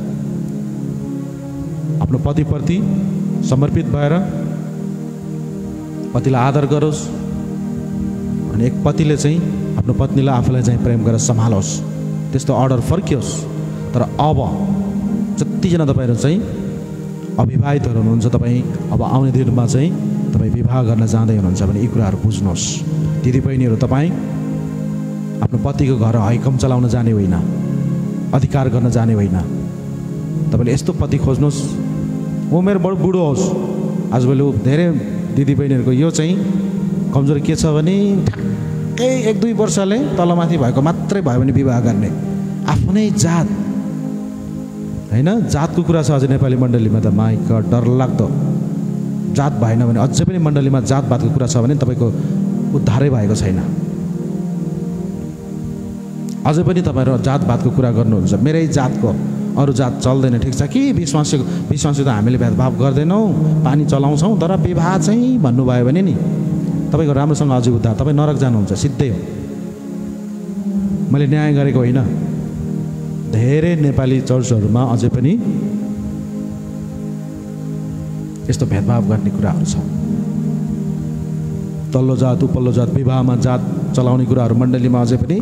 आफ्नो पतिप्रति समर्पित भएर पतिलाई आदर गरोस्, अनि एक पतिले चाहिँ आफ्नो पत्नीलाई आफूलाई चाहिँ प्रेम गरेर सम्हालोस्, त्यस्तो अर्डर फर्कियोस्। तर अब जतिजना तपाईँहरू चाहिँ अविवाहितहरू हुनुहुन्छ, तपाईँ अब आउने दिनमा चाहिँ तपाईँ विवाह गर्न जाँदै हुनुहुन्छ भने यी कुराहरू बुझ्नुहोस्। दिदीबहिनीहरू, तपाईँ आफ्नो पतिको घर हैकम चलाउन जाने होइन, अधिकार गर्न जाने होइन। तपाईँले यस्तो पति खोज्नुहोस्, ऊ मेरो बडो बुढो होस्। आजभोलि धेरै दिदीबहिनीहरूको यो चाहिँ कमजोरी के छ भने ठ्याक्कै एक दुई वर्षले तलमाथि भएको मात्रै भयो भने विवाह गर्ने। आफ्नै जात होइन, जातको कुरा छ अझै नेपाली मण्डलीमा त माइक डर लाग्दो। जात भएन भने, अझै पनि मण्डलीमा जातपातको कुरा छ भने तपाईँको उद्धारै भएको छैन। अझै पनि तपाईँहरू जातपातको कुरा गर्नुहुन्छ, मेरै जातको, अरू जात चल्दैन। ठिक छ कि विश्वासीको विश्वासी त हामीले भेदभाव गर्दैनौँ, पानी चलाउँछौँ, तर विवाह चाहिँ भन्नुभयो भने नि तपाईँको राम्रोसँग अझै उद्धार, तपाईँ नरक जानुहुन्छ सिधै हो। मैले न्याय गरेको होइन। धेरै नेपाली चर्चहरूमा अझै पनि यस्तो भेदभाव गर्ने कुराहरू छ। तल्लो जात उपल्लो जात, विवाहमा जात चलाउने कुराहरू मण्डलीमा अझै पनि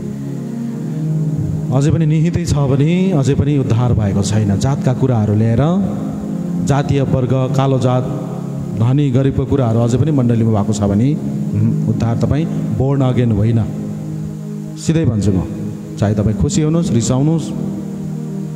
अझै पनि निहितै छ भने अझै पनि उद्धार भएको छैन। जातका कुराहरू ल्याएर जातीय वर्ग, कालो जात, धनी गरिबको कुराहरू अझै पनि मण्डलीमा भएको छ भने उद्धार तपाईँ बोर्न अगेन होइन। सिधै भन्छु म, चाहे तपाईँ खुसी हुनुहोस्, रिसाउनुहोस्,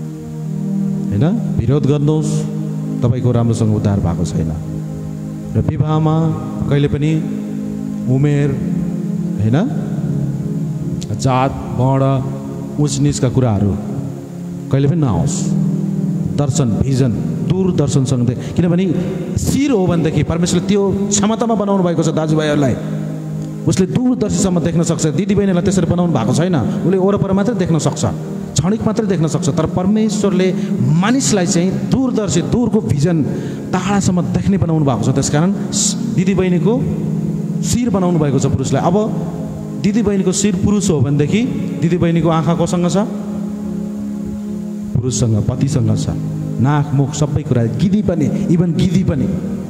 होइन, विरोध गर्नुहोस्, तपाईँको राम्रोसँग उद्धार भएको छैन। र विवाहमा कहिले पनि उमेर, होइन, जात वर्ण उच निचका कुराहरू कहिले पनि नआओस्। दर्शन भिजन दूरदर्शनसँग, किनभने शिर हो भनेदेखि परमेश्वरले त्यो क्षमतामा बनाउनु भएको छ दाजुभाइहरूलाई। उसले दूरदर्शीसम्म देख्न सक्छ। दिदीबहिनीलाई त्यसरी बनाउनु भएको छैन। उसले वरपर मात्रै देख्न सक्छ, क्षणिक मात्रै देख्न सक्छ। तर परमेश्वरले मानिसलाई चाहिँ दूरदर्शी, दूरको भिजन, टाढासम्म देख्ने बनाउनु भएको छ। त्यसकारण दिदीबहिनीको शिर बनाउनु भएको छ पुरुषलाई। अब दिदीबहिनीको शिर पुरुष हो भनेदेखि दिदीबहिनीको आँखा कोसँग छ? पुरुषसँग, पतिसँग छ। नाक मुख सबै कुरा, गिदी पनि, इभन गिदी पनि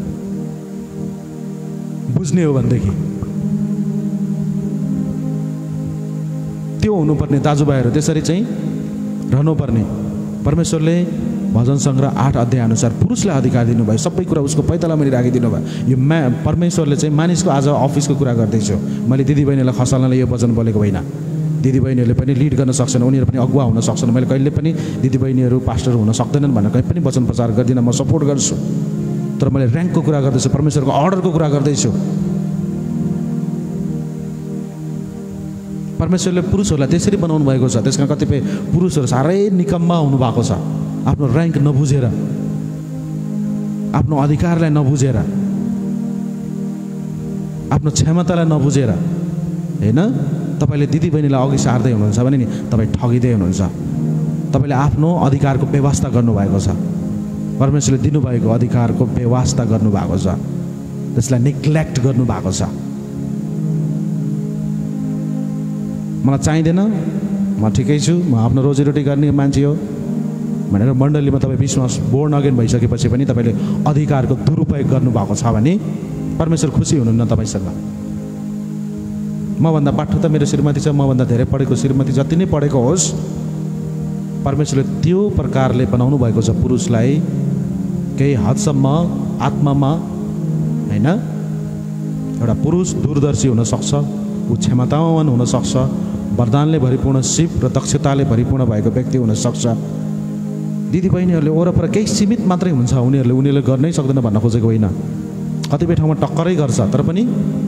बुझ्ने हो भनेदेखि त्यो हुनुपर्ने दाजुभाइहरू त्यसरी चाहिँ रहनुपर्ने। परमेश्वरले भजन सङ्ग्रह आठ अध्याय अनुसार पुरुषलाई अधिकार दिनुभयो। सबै कुरा उसको पैताला मैले राखिदिनु भयो। यो मा परमेश्वरले चाहिँ मानिसको आज अफिसको कुरा गर्दैछु। मैले दिदीबहिनीलाई खसाल्नलाई यो वचन बोलेको होइन। दिदीबहिनीहरूले पनि लिड गर्न सक्छन्, उनीहरू पनि अगुवा हुन सक्छन्। मैले कहिले पनि दिदीबहिनीहरू पास्टर हुन सक्दैनन् भनेर कहीँ पनि वचन प्रचार गर्दिनँ। म सपोर्ट गर्छु, तर मैले ऱ्याङ्कको कुरा गर्दैछु, परमेश्वरको अर्डरको कुरा गर्दैछु। परमेश्वरले पुरुषहरूलाई त्यसरी बनाउनु भएको छ। त्यसमा कतिपय पुरुषहरू साह्रै निकम्मा हुनुभएको छ, आफ्नो ऱ्याङ्क नबुझेर, आफ्नो अधिकारलाई नबुझेर, आफ्नो क्षमतालाई नबुझेर, होइन। तपाईँले दिदीबहिनीलाई अघि सार्दै हुनुहुन्छ भने नि तपाईँ ठगिँदै हुनुहुन्छ। तपाईँले आफ्नो अधिकारको व्यवस्था गर्नुभएको छ। परमेश्वरले दिनुभएको अधिकारको व्यवस्था गर्नुभएको छ, त्यसलाई नेग्लेक्ट गर्नुभएको छ। मलाई चाहिँदैन, म ठिकै छु, म आफ्नो रोजीरोटी गर्ने मान्छे हो भनेर मण्डलीमा तपाईँ विश्वास बोर्न अगेन भइसकेपछि पनि तपाईँले अधिकारको दुरुपयोग गर्नुभएको छ भने परमेश्वर खुसी हुनुहुन्न तपाईँसँग। मभन्दा पाठो त मेरो श्रीमती छ, मभन्दा धेरै पढेको श्रीमती जति नै पढेको होस्, परमेश्वरले त्यो प्रकारले बनाउनु भएको छ पुरुषलाई। केही हदसम्म आत्मामा, होइन, एउटा पुरुष दूरदर्शी हुनसक्छ, ऊ क्षमतावान हुनसक्छ, वरदानले भरिपूर्ण, सिप र दक्षताले भरिपूर्ण भएको व्यक्ति हुनसक्छ। दिदीबहिनीहरूले वरपर केही सीमित मात्रै हुन्छ, उनीहरूले उनीहरूले गर्नै सक्दैन भन्न खोजेको होइन। कतिपय ठाउँमा टक्करै गर्छ, तर पनि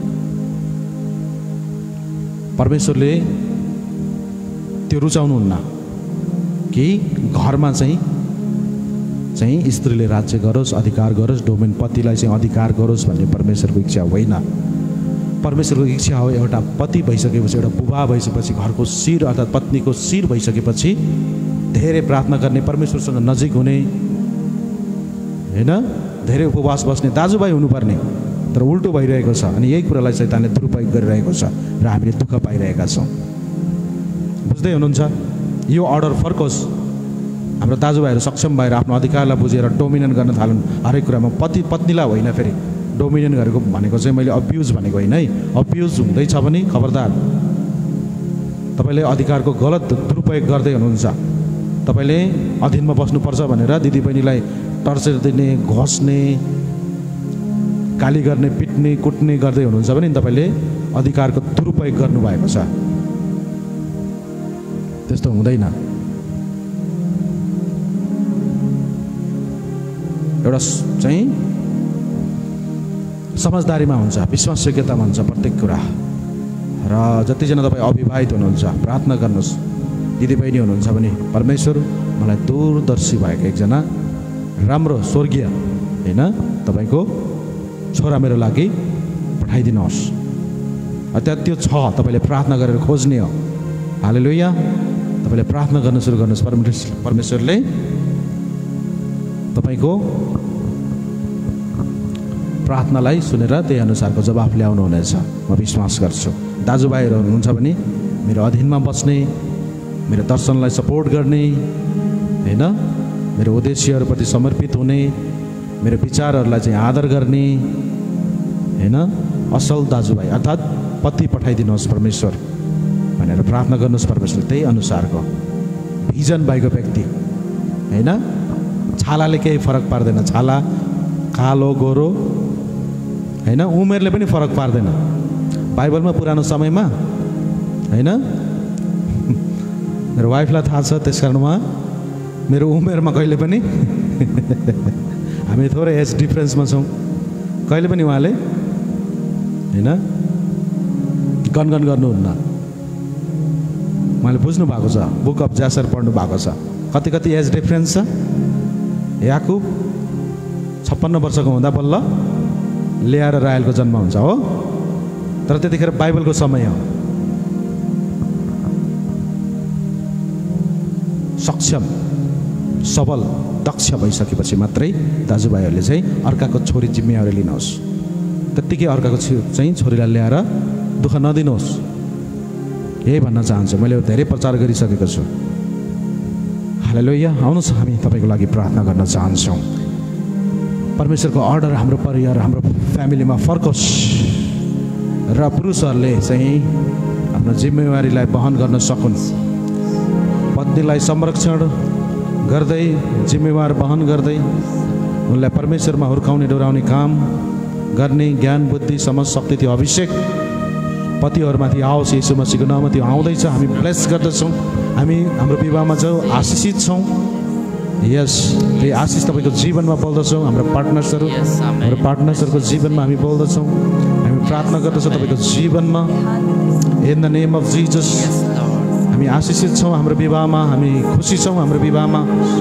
परमेश्वरले त्यो रुचाउनुहुन्न कि घरमा चाहिँ चाहिँ स्त्रीले राज्य गरोस्, अधिकार गरोस्, डोमेन पतिलाई चाहिँ अधिकार गरोस् भन्ने परमेश्वरको इच्छा होइन। परमेश्वरको इच्छा हो एउटा पति भइसकेपछि, एउटा बुबा भइसकेपछि, घरको शिर अर्थात् पत्नीको शिर भइसकेपछि धेरै प्रार्थना गर्ने, परमेश्वरसँग नजिक हुने, होइन, धेरै उपवास बस्ने दाजुभाइ हुनुपर्ने। तर उल्टो भइरहेको छ अनि यही कुरालाई शैतानले दुरुपयोग गरिरहेको छ र हामीले दुःख पाइरहेका छौँ। बुझ्दै हुनुहुन्छ? यो अर्डर फर्कोस्। हाम्रो दाजुभाइहरू सक्षम भएर आफ्नो अधिकारलाई बुझेर डोमिनेट गर्न थालुन् हरेक कुरामा। पति पत्नीलाई होइन, फेरि डोमिनेट गरेको भनेको चाहिँ मैले अब्युज भनेको होइन है। अब्युज हुँदैछ भने खबरदार, तपाईँले अधिकारको गलत दुरुपयोग गर्दै हुनुहुन्छ। तपाईँले अधीनमा बस्नुपर्छ भनेर दिदीबहिनीलाई टर्चर दिने, घोस्ने, गाली गर्ने, पिट्ने, कुट्ने गर्दै हुनुहुन्छ भने तपाईँले अधिकारको दुरुपयोग गर्नुभएको छ। त्यस्तो हुँदैन। एउटा चाहिँ समझदारीमा हुन्छ, विश्वासयोग्यतामा हुन्छ प्रत्येक कुरा। र जतिजना तपाईँ अविवाहित हुनुहुन्छ प्रार्थना गर्नुहोस्। दिदीबहिनी हुनुहुन्छ भने परमेश्वर मलाई दूरदर्शी भएको एकजना राम्रो स्वर्गीय, होइन, तपाईँको छोरा मेरो लागि पठाइदिनुहोस्। त्यहाँ त्यो छ, तपाईँले प्रार्थना गरेर खोज्ने हो। हालेलुया। तपाईँले प्रार्थना गर्न सुरु गर्नुहोस्। परमेश्वर परमेश्वरले तपाईँको प्रार्थनालाई सुनेर त्यही अनुसारको जवाफ ल्याउनु हुनेछ, म विश्वास गर्छु। दाजुभाइहरू हुनुहुन्छ भने मेरो अधीनमा बस्ने, मेरो दर्शनलाई सपोर्ट गर्ने, होइन, मेरो उद्देश्यहरूप्रति समर्पित हुने, मेरो विचारहरूलाई चाहिँ आदर गर्ने, होइन, असल दाजुभाइ अर्थात् पति पठाइदिनुहोस् परमेश्वर भनेर प्रार्थना गर्नुहोस्। परमेश्वर त्यही अनुसारको भिजन भएको व्यक्ति, होइन। छालाले केही फरक पार्दैन, छाला कालो गोरो, होइन, उमेरले पनि फरक पार्दैन। बाइबलमा पुरानो समयमा, होइन, मेरो वाइफलाई थाहा छ, त्यस कारण उहाँ मेरो उमेरमा कहिले पनि हामी थोरै एज डिफरेन्समा छौँ, कहिले पनि उहाँले होइन गनगन गर्नुहुन्न। उहाँले बुझ्नु भएको छ, बुक अफ जासर पढ्नु भएको छ। कति कति एज डिफरेन्स छ। याकुब छप्पन्न वर्षको हुँदा बल्ल लेया र राहेलको जन्म हुन्छ हो, तर त्यतिखेर बाइबलको समय हो। सक्षम सबल दक्ष भइसकेपछि मात्रै दाजुभाइहरूले चाहिँ अर्काको छोरी जिम्मेवारी लिनुहोस्। त्यत्तिकै अर्काको चाहिँ छोरीलाई ल्याएर दुःख नदिनुहोस्, यही भन्न चाहन्छु। मैले धेरै प्रचार गरिसकेको छु। हालेलुया। आउनुहोस् हामी तपाईँको लागि प्रार्थना गर्न चाहन्छौँ। परमेश्वरको अर्डर हाम्रो परिवार हाम्रो फ्यामिलीमा फर्कोस् र पुरुषहरूले चाहिँ आफ्नो जिम्मेवारीलाई वहन गर्न सकुन्। पत्नीलाई संरक्षण गर्दै जिम्मेवार वहन गर्दै उनलाई परमेश्वरमा हुर्काउने डोराउने काम गर्ने ज्ञान बुद्धि समझ शक्ति त्यो अभिषेक पतिहरूमाथि आओस् यीशु मसीहको नाममा। त्यो आउँदैछ। हामी ब्लेस गर्दछौँ। हामी हाम्रो विवाहमा छौँ, आशिषित छौँ। यस, त्यही आशिष तपाईँको जीवनमा बोल्दछौँ। हाम्रो पार्टनर्सहरू हाम्रो पार्टनर्सहरूको जीवनमा हामी बोल्दछौँ। हामी प्रार्थना गर्दछौँ तपाईँको जीवनमा in the name of Jesus. हामी आशिषित छौँ हाम्रो विवाहमा, हामी खुसी छौँ हाम्रो विवाहमा।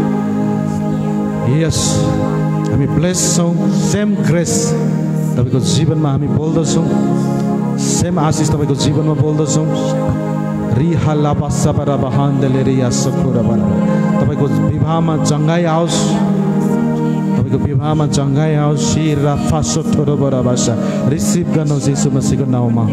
यस, हामी ब्लेस छौँ। सेम ग्रेस तपाईँको जीवनमा हामी बोल्दछौँ। सेम आशिष तपाईँको जीवनमा बोल्दछौँ। रिहा लापा सपरा बहान्दले रिया सखुरा बरा। तपाईँको विवाहमा चङ्गाई आओस्, तपाईँको विवाहमा चङ्गाई आओस्। शिरा फासो थोरो बरा भाषा रिसिभ गर्नुहोस् यीशु मसीहको नाउँमा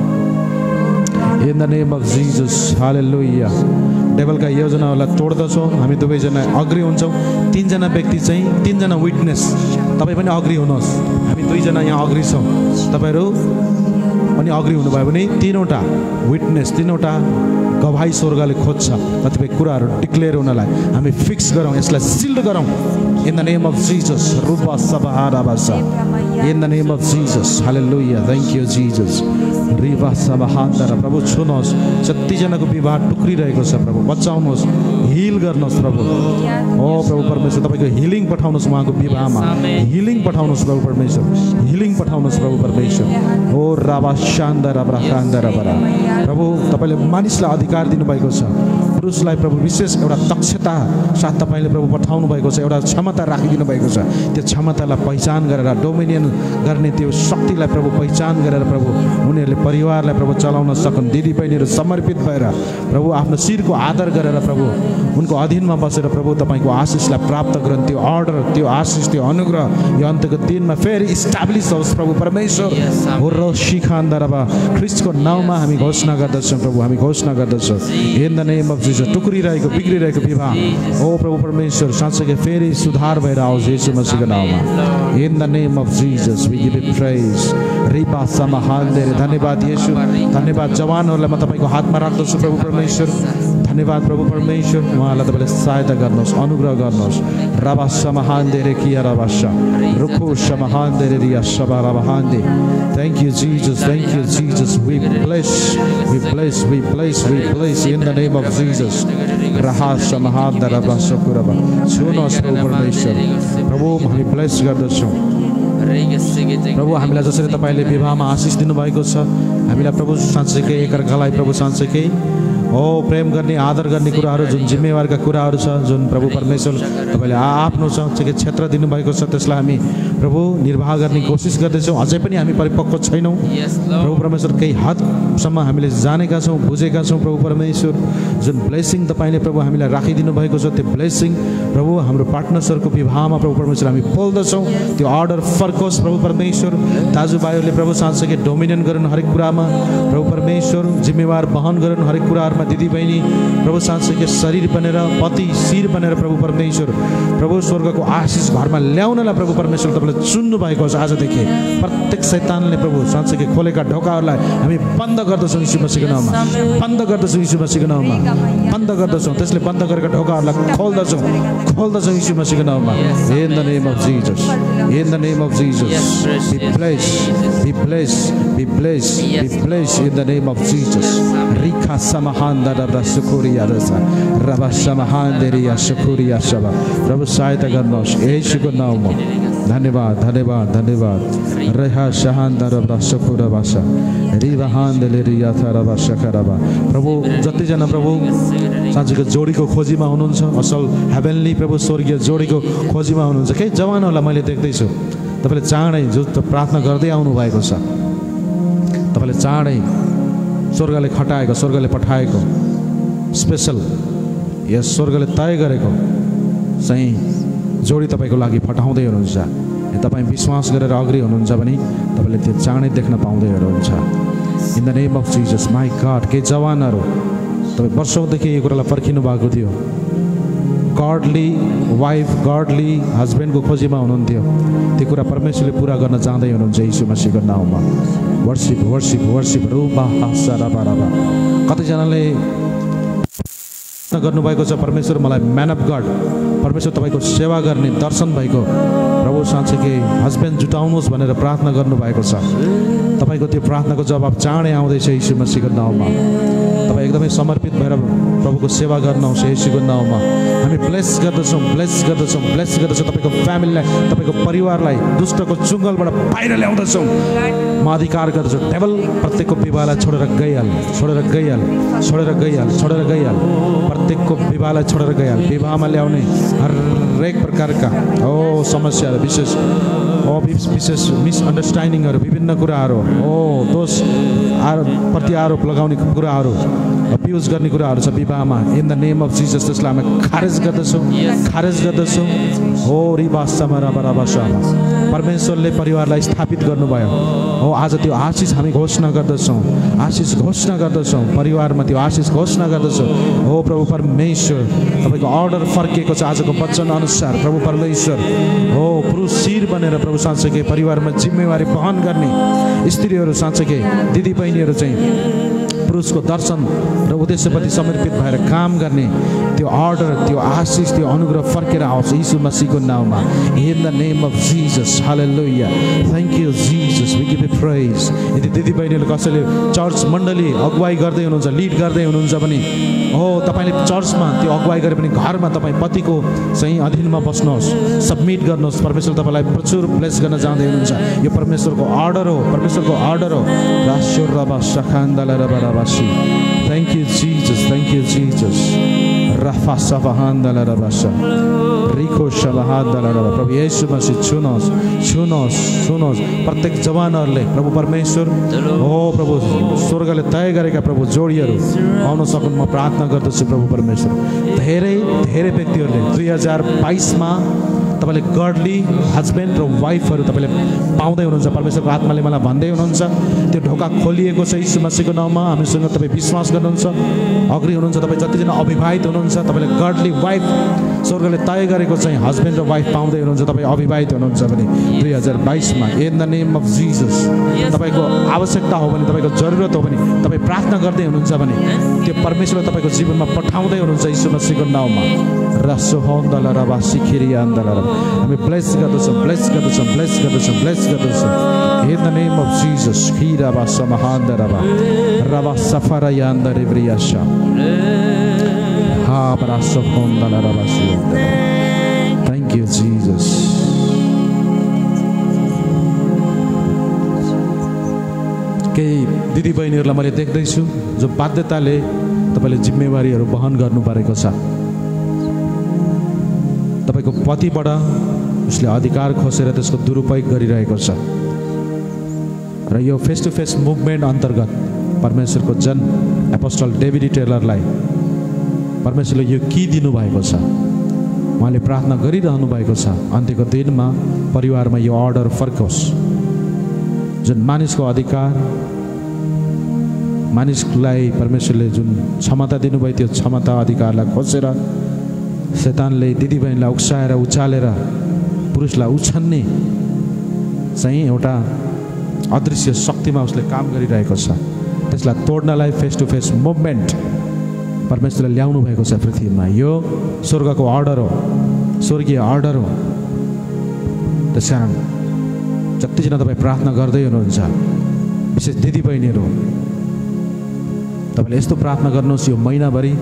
in the name of Jesus. Hallelujah. डेभलका योजनाहरूलाई तोड्दछौँ। हामी दुवैजना अग्री हुन्छौँ। तिनजना व्यक्ति चाहिँ तिनजना विटनेस, तपाईँ पनि अग्री हुनुहोस्। हामी दुईजना यहाँ अग्री छौँ, तपाईँहरू पनि अग्री हुनुभयो भने तिनवटा विटनेस, तिनवटा गवाही स्वर्गले खोज्छ कतिपय कुराहरू डिक्लेयर हुनलाई। हामी फिक्स गरौँ, यसलाई सिल्ड गरौँ in the name of Jesus. रूपा सबाहारा भाषा in the name of Jesus. Hallelujah. Thank you Jesus. रिवा सबाहारा। प्रभु छुनुहोस्, जतिजनाको विवाह टुक्रिरहेको छ प्रभु बचाउनुहोस्, हिल गर्नुहोस् प्रभु। ओ प्रभु परमेश्वर तपाईँको हिलिङ पठाउनुहोस् उहाँको विवाहमा, हिलिङ पठाउनुहोस् प्रभु परमेश्वर, हिलिङ पठाउनुहोस् प्रभु परमेश्वर। ओ राबा शान्दा राबा खान्दा राबा। प्रभु तपाईँले मानिसलाई अधिकार दिनुभएको छ, पुरुषलाई प्रभु विशेष एउटा दक्षता साथ तपाईँले प्रभु पठाउनु भएको छ, एउटा क्षमता राखिदिनु भएको छ। त्यो क्षमतालाई पहिचान गरेर डोमिनियन गर्ने त्यो शक्तिलाई प्रभु पहिचान गरेर प्रभु उनीहरूले परिवारलाई प्रभु चलाउन सकुन्। दिदी बहिनीहरू समर्पित भएर प्रभु आफ्नो शिरको आदर गरेर प्रभु उनको अधीनमा बसेर प्रभु तपाईँको आशिषलाई प्राप्त गरून्। त्यो अर्डर, त्यो आशिष, त्यो अनुग्रह यो अन्तको दिनमा फेरि इस्टाब्लिस होस् प्रभु परमेश्वर। हो र शिखान्दरबा ख्रिस्टको नाउँमा हामी घोषणा गर्दछौँ प्रभु, हामी घोषणा गर्दछौँ in the name of Jesus. टुक्रिरहेको बिग्रिरहेको विवाह ओ प्रभु परमेश्वर साँच्चै फेरि सुधार भएर आओस् यीशु मसीहको नाउँमा in the name of Jesus. We give you praise. रिबा समाहान्देर। धन्यवाद येशू, धन्यवाद। जवानहरूलाई म तपाईँको हातमा राख्दछु प्रभु परमेश्वर। धन्यवाद प्रभु परमेश्वर। उहाँलाई तपाईँले सहायता गर्नुहोस्, अनुग्रह गर्नुहोस्। रबा समाहान्देर किया रबाशा रुखो समाहान्देर रिया सबा रबाहान्दे। Thank you Jesus, thank you Jesus. We bless, we bless, we bless, we bless in the name of Jesus. रहा समाहान्देर रबा सकुरबा। छुनुहोस् प्रभु परमेश्वर। प्रभु हामी ब्लेस गर्दछौँ प्रभु। हामीलाई जसरी तपाईँले विवाहमा आशिष दिनुभएको छ, हामीलाई प्रभु साँच्चैकै एकअर्कालाई प्रभु साँच्चैकै ओ प्रेम गर्ने, आदर गर्ने कुराहरू जुन जिम्मेवारीका कुराहरू छ, जुन प्रभु परमेश्वर तपाईँले आफ्नो साँच्चैकै क्षेत्र दिनुभएको छ, त्यसलाई हामी प्रभु निर्वाह गर्ने कोसिस गर्दैछौँ। अझै पनि हामी परिपक्व छैनौँ प्रभु परमेश्वर। केही हदसम्म हामीले जानेका छौँ, बुझेका छौँ प्रभु परमेश्वर। जुन ब्लेसिङ तपाईँले प्रभु हामीलाई राखिदिनु भएको छ, त्यो ब्लेसिङ प्रभु हाम्रो पार्टनर्सहरूको विवाहमा प्रभु परमेश्वर हामी बोल्दछौँ। त्यो अर्डर फर्कोस् प्रभु परमेश्वर। दाजुभाइहरूले प्रभु साँच्चैकै डोमिनियन गरून् हरेक कुरामा प्रभु परमेश्वर। जिम्मेवार वहन गरून् हरेक कुराहरूमा। दिदी बहिनी प्रभु साँच्चैकै शरीर बनेर, पति शिर बनेर प्रभु परमेश्वर। प्रभु स्वर्गको आशिष घरमा ल्याउनलाई प्रभु परमेश्वर तपाईँले चुन्नु भएको छ। आजदेखि प्रत्येक शैतानले प्रभु साँच्चैकै खोलेका ढोकाहरूलाई हामी बन्द गर्दछौँ यीशु मसीहको नाउँमा, बन्द गर्दछौँ यीशु मसीहको नाउँमा, बन्द गर्दछौँ। त्यसले बन्द गरेका ढोकाहरूलाई खोल्दछौँ, खोल्दछौँ यीशु मसीहको नाउँमा in the name of Jesus, in the name of Jesus. Be bless, be bless, be bless, be bless in the name of Jesus. रिखा समाहा महान्दा रब्रा सुकुरिया रसा रबा समाहान्देरिया सुकुरिया सभा प्रभु सहायता गर्नुहोस् येशूको नाममा धन्यवाद धन्यवाद धन्यवाद रेहा शहान्दा रब्रा सुकुरा भाषा रिवाहान्देले रिया थरबा सकरबा प्रभु जतिजना प्रभु साँच्चैको जोडीको खोजीमा हुनुहुन्छ असल हेभेनली प्रभु स्वर्गीय जोडीको खोजीमा हुनुहुन्छ केही जवानहरूलाई मैले देख्दैछु तपाईँले चाँडै जो प्रार्थना गर्दै आउनु भएको छ तपाईँले चाँडै स्वर्गले खटाएको स्वर्गले पठाएको स्पेसल यस स्वर्गले तय गरेको चाहिँ जोडी तपाईँको लागि पठाउँदै हुनुहुन्छ तपाईँ विश्वास गरेर अग्री हुनुहुन्छ भने तपाईँले त्यो चाँडै देख्न पाउँदै हुनुहुन्छ in the name of Jesus my God केही जवानहरू तपाईँ वर्षौँदेखि यो कुरालाई पर्खिनु भएको थियो गॉडली वाइफ गॉडली हस्बेन्डको खोजीमा हुनुहुन्थ्यो त्यो कुरा परमेश्वरले पुरा गर्न चाहँदै हुनुहुन्छ यीशु मसीहको नाममा वर्शिप वर्शिप वर्शिप रुबा हासा रबा रबा कतिजनाले गर्नुभएको छ परमेश्वर मलाई म्यान अफ गड परमेश्वर तपाईँको सेवा गर्ने दर्शन भएको प्रभु साँच्चै हस्बेन्ड जुटाउनुहोस् भनेर प्रार्थना गर्नुभएको छ तपाईँको त्यो प्रार्थनाको जवाब चाँडै आउँदैछ यीशु मसीहको नाममा तपाईँ एकदमै समर्पित भएर प्रभुको सेवा गर्नुहोस् यीशुको नाममा हामी ब्लेस गर्दछौँ ब्लेस गर्दछौँ ब्लेस गर्दछौँ तपाईँको फ्यामिलीलाई तपाईँको परिवारलाई दुष्टको चुङ्गलबाट बाहिर ल्याउँदछौँ म अधिकार गर्दछु टेबल प्रत्येकको विवाहलाई छोडेर गइहाल छोडेर गइहाल छोडेर गइहाल छोडेर गइहाल प्रत्येकको विवाहलाई छोडेर गइहाल विवाहमा ल्याउने हरेक प्रकारका ओ समस्याहरू विशेष ओ विशेष मिसअन्डरस्ट्यान्डिङहरू विभिन्न कुराहरू ओ दोष आरोप प्रति आरोप लगाउने कुराहरू अब्युज गर्ने कुराहरू छ विवाहमा in the name of Jesus त्यसलाई हामी खारेज गर्दछौँ खारेज गर्दछौँ हो रिबासमा रबरबासा परमेश्वरले परिवारलाई स्थापित गर्नुभयो हो आज त्यो आशिष हामी घोषणा गर्दछौँ आशिष घोषणा गर्दछौँ परिवारमा त्यो आशिष घोषणा गर्दछौँ हो प्रभु परमेश्वर तपाईँको अर्डर फर्किएको छ आजको वचन अनुसार प्रभु परमेश्वर हो पुरुष शिर बनेर प्रभु साँच्चै परिवारमा जिम्मेवारी वहन गर्ने स्त्रीहरू साँच्चै दिदी बहिनीहरू चाहिँ पुरुषको दर्शन र उद्देश्यप्रति समर्पित भएर काम गर्ने त्यो अर्डर त्यो आशिष त्यो अनुग्रह फर्केर आओस् यीशु मसीहको नाममा in the name of Jesus hallelujah thank you Jesus we give you praise यदि दिदी बहिनीले कसैले चर्च मण्डली अगुवाई गर्दै हुनुहुन्छ लिड गर्दै हुनुहुन्छ भने हो तपाईँले चर्चमा त्यो अगुवाई गरे पनि घरमा तपाईँ पतिको चाहिँ अधीनमा बस्नुहोस् सबमिट गर्नुहोस् परमेश्वर तपाईँलाई प्रचुर ब्लेस गर्न जाँदै हुनुहुन्छ यो परमेश्वरको अर्डर हो परमेश्वरको अर्डर हो राश्यो रबा सखान्दला रबा रबासी thank you Jesus thank you Jesus रफा सफान्दला रबासा रिखो सबाहादला रबा प्रभु येशू मसीह छुनुहोस् छुनुहोस् छुनुहोस् प्रत्येक जवानहरूले प्रभु परमेश्वर हो प्रभु स्वर्गले तय गरेका प्रभु जोडीहरू आउन सकुन् म प्रार्थना गर्दछु प्रभु परमेश्वर धेरै धेरै व्यक्तिहरूले दुई हजार बाइसमा तपाईँले गडली हस्बेन्ड र वाइफहरू तपाईँले पाउँदै हुनुहुन्छ परमेश्वरको आत्माले मलाई भन्दै हुनुहुन्छ त्यो ढोका खोलिएको छ यीशु मसीहको नाममा हामीसँग तपाईँ विश्वास गर्नुहुन्छ अग्री हुनुहुन्छ तपाईँ जतिजना अविवाहित हुनुहुन्छ तपाईँले गडली वाइफ स्वर्गले तय गरेको चाहिँ हस्बेन्ड र वाइफ पाउँदै हुनुहुन्छ तपाईँ अविवाहित हुनुहुन्छ भने दुई हजार बाइसमा in the name of Jesus तपाईँको आवश्यकता हो भने तपाईँको जरुरत हो भने तपाईँ प्रार्थना गर्दै हुनुहुन्छ भने त्यो परमेश्वरले तपाईँको जीवनमा पठाउँदै हुनुहुन्छ यीशु मसीहको नाममा रसोहन्दला रबा सिखिरी आन्दला रबा हामी ब्लेस गर्दछौँ ब्लेस गर्दछौँ ब्लेस गर्दछौँ ब्लेस गर्दछौँ in the name of Jesus खिरा बा समाहान्द रबा रबा सफरा यान्द रिब्रियाशा हा बरासोहन्दला रबा सियान्द थ्याङ्क यू जिजस केही दिदी बहिनीहरूलाई मैले देख्दैछु जो बाध्यताले तपाईँले जिम्मेवारीहरू वहन गर्नु परेको छ तपाईँको पतिबाट उसले अधिकार खोसेर त्यसको दुरुपयोग गरिरहेको छ र यो फेस टु फेस मुभमेन्ट अन्तर्गत परमेश्वरको जन एपोस्टल डेभिड टेलरलाई परमेश्वरले यो कि दिनुभएको छ उहाँले प्रार्थना गरिरहनु भएको छ अन्त्यको दिनमा परिवारमा यो अर्डर फर्कोस् जुन मानिसको अधिकार मानिसलाई परमेश्वरले जुन क्षमता दिनुभयो त्यो क्षमता अधिकारलाई खोजेर शैतानले दिदीबहिनीलाई उक्साएर उचालेर पुरुषलाई उछन्ने चाहिँ एउटा अदृश्य शक्तिमा उसले काम गरिरहेको छ त्यसलाई तोड्नलाई फेस टु फेस मुभमेन्ट परमेश्वरले ल्याउनु भएको छ पृथ्वीमा यो स्वर्गको अर्डर हो स्वर्गीय अर्डर हो त्यस कारण जतिजना तपाईँ प्रार्थना गर्दै हुनुहुन्छ विशेष दिदीबहिनीहरू तपाईँले यस्तो प्रार्थना गर्नुहोस् यो महिनाभरि,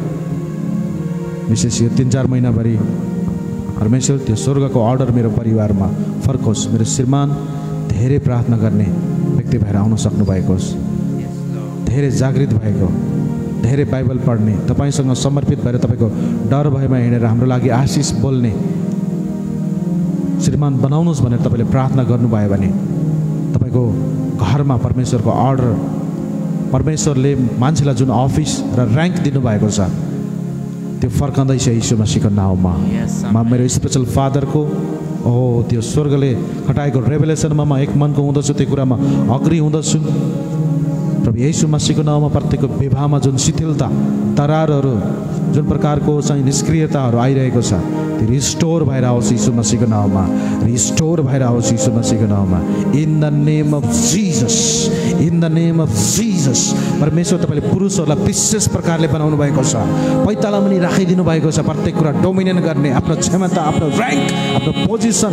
विशेष यो तिन चार महिनाभरि परमेश्वर त्यो स्वर्गको अर्डर मेरो परिवारमा फर्कोस्। मेरो श्रीमान धेरै प्रार्थना गर्ने व्यक्ति भएर आउन सक्नु भएको होस्, धेरै जागृत भएको, धेरै बाइबल पढ्ने, तपाईँसँग समर्पित भएर तपाईँको डर भएमा हिँडेर हाम्रो लागि आशिष बोल्ने श्रीमान बनाउनुहोस् भनेर तपाईँले प्रार्थना गर्नुभयो भने तपाईँको घरमा परमेश्वरको अर्डर, परमेश्वरले मान्छेलाई जुन अफिस र ऱ्याङ्क दिनुभएको छ त्यो फर्काउँदैछ यीशु मसीहको नाउँमा। म मेरो स्पेशल फादरको ओ त्यो स्वर्गले खटाएको रेभेलेसनमा म एक मनको हुँदछु, त्यो कुरामा अग्री हुँदछु। प्रभु यीशु मसीहको नाउँमा प्रत्येकको विवाहमा जुन शिथिलता, दरारहरू, जुन प्रकारको चाहिँ निष्क्रियताहरू आइरहेको छ त्यो रिस्टोर भएर आओस् यीशु मसीहको नाउँमा, रिस्टोर भएर आओस् यीशु मसीहको नाउँमा। In the name of Jesus, in the name of Jesus. परमेश्वर तपाईँले पुरुषहरूलाई विशेष प्रकारले बनाउनु भएको छ, पैताला पनि राखिदिनु भएको छ, प्रत्येक कुरा डोमिनेट गर्ने, आफ्नो क्षमता, आफ्नो ऱ्याङ्क, आफ्नो पोजिसन,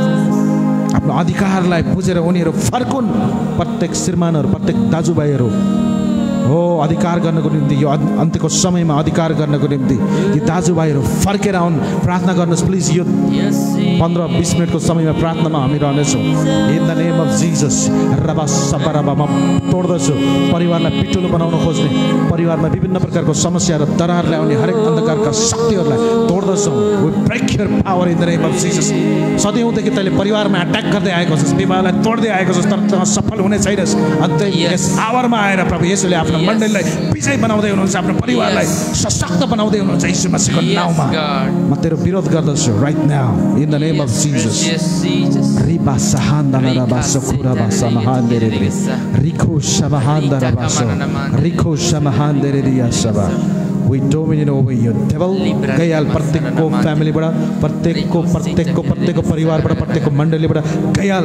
आफ्नो अधिकारलाई बुझेर उनीहरू फर्कुन्। प्रत्येक श्रीमानहरू, प्रत्येक दाजुभाइहरू हो अधिकार गर्नको निम्ति, यो अन्त्यको समयमा अधिकार गर्नको निम्ति यी दाजुभाइहरू फर्केर आउन्। प्रार्थना गर्नुहोस् प्लिज। यो पन्ध्र बिस मिनटको समयमा प्रार्थनामा हामी रहनेछौँ। In the name of Jesus. रबा सपा रबा म तोड्दछु परिवारलाई पिटुलो बनाउन खोज्ने, परिवारमा विभिन्न प्रकारको समस्या र दरार ल्याउने हरेक अन्धकारका शक्तिहरूलाई तोड्दछौँ। We break your power in the name of Jesus. सधैँदेखि तैँले परिवारमा एट्याक गर्दै आएको छस्, विवाहलाई तोड्दै आएको छस्, तर तँ सफल हुने छैनस्। अन्त यस आवरमा आएर प्रभु येशूले आफ्नो मण्डलीलाई विजय बनाउँदै हुनुहुन्छ, आफ्नो परिवारलाई सशक्त बनाउँदै हुनुहुन्छ यीशु मसीहको नाउँमा। म तेरो विरोध गर्दछु right now in the name of Jesus. रिबा सहान्दना रबा सखुरा बा समाहान्देरे रिखो समाहान्दरा बा सो रिखो समाहान्देरे रिया सभा। We dominate over you devil। गयाल प्रत्येकको फ्यामिलीबाट, प्रत्येकको प्रत्येकको प्रत्येकको परिवारबाट, प्रत्येकको मण्डलीबाट गयाल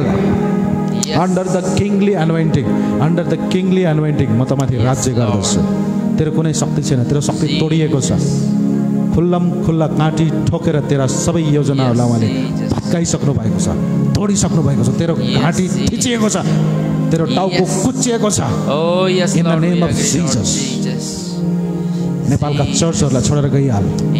under the kingly anointing, under the kingly anointing म तमाथि राज्य गर्दछु। तेरो कुनै शक्ति छैन, तेरो शक्ति तोडिएको छ। खुल्लम खुल्ला काँटी ठोकेर तेरा सबै योजनाहरूलाई उहाँले भत्काइसक्नु भएको छ, तोडिसक्नु भएको छ। तेरो घाँटी थिचिएको छ, तेरो टाउको कुच्चिएको छ in the name of Jesus. नेपालका चर्चहरूलाई छोडेर गइहाल।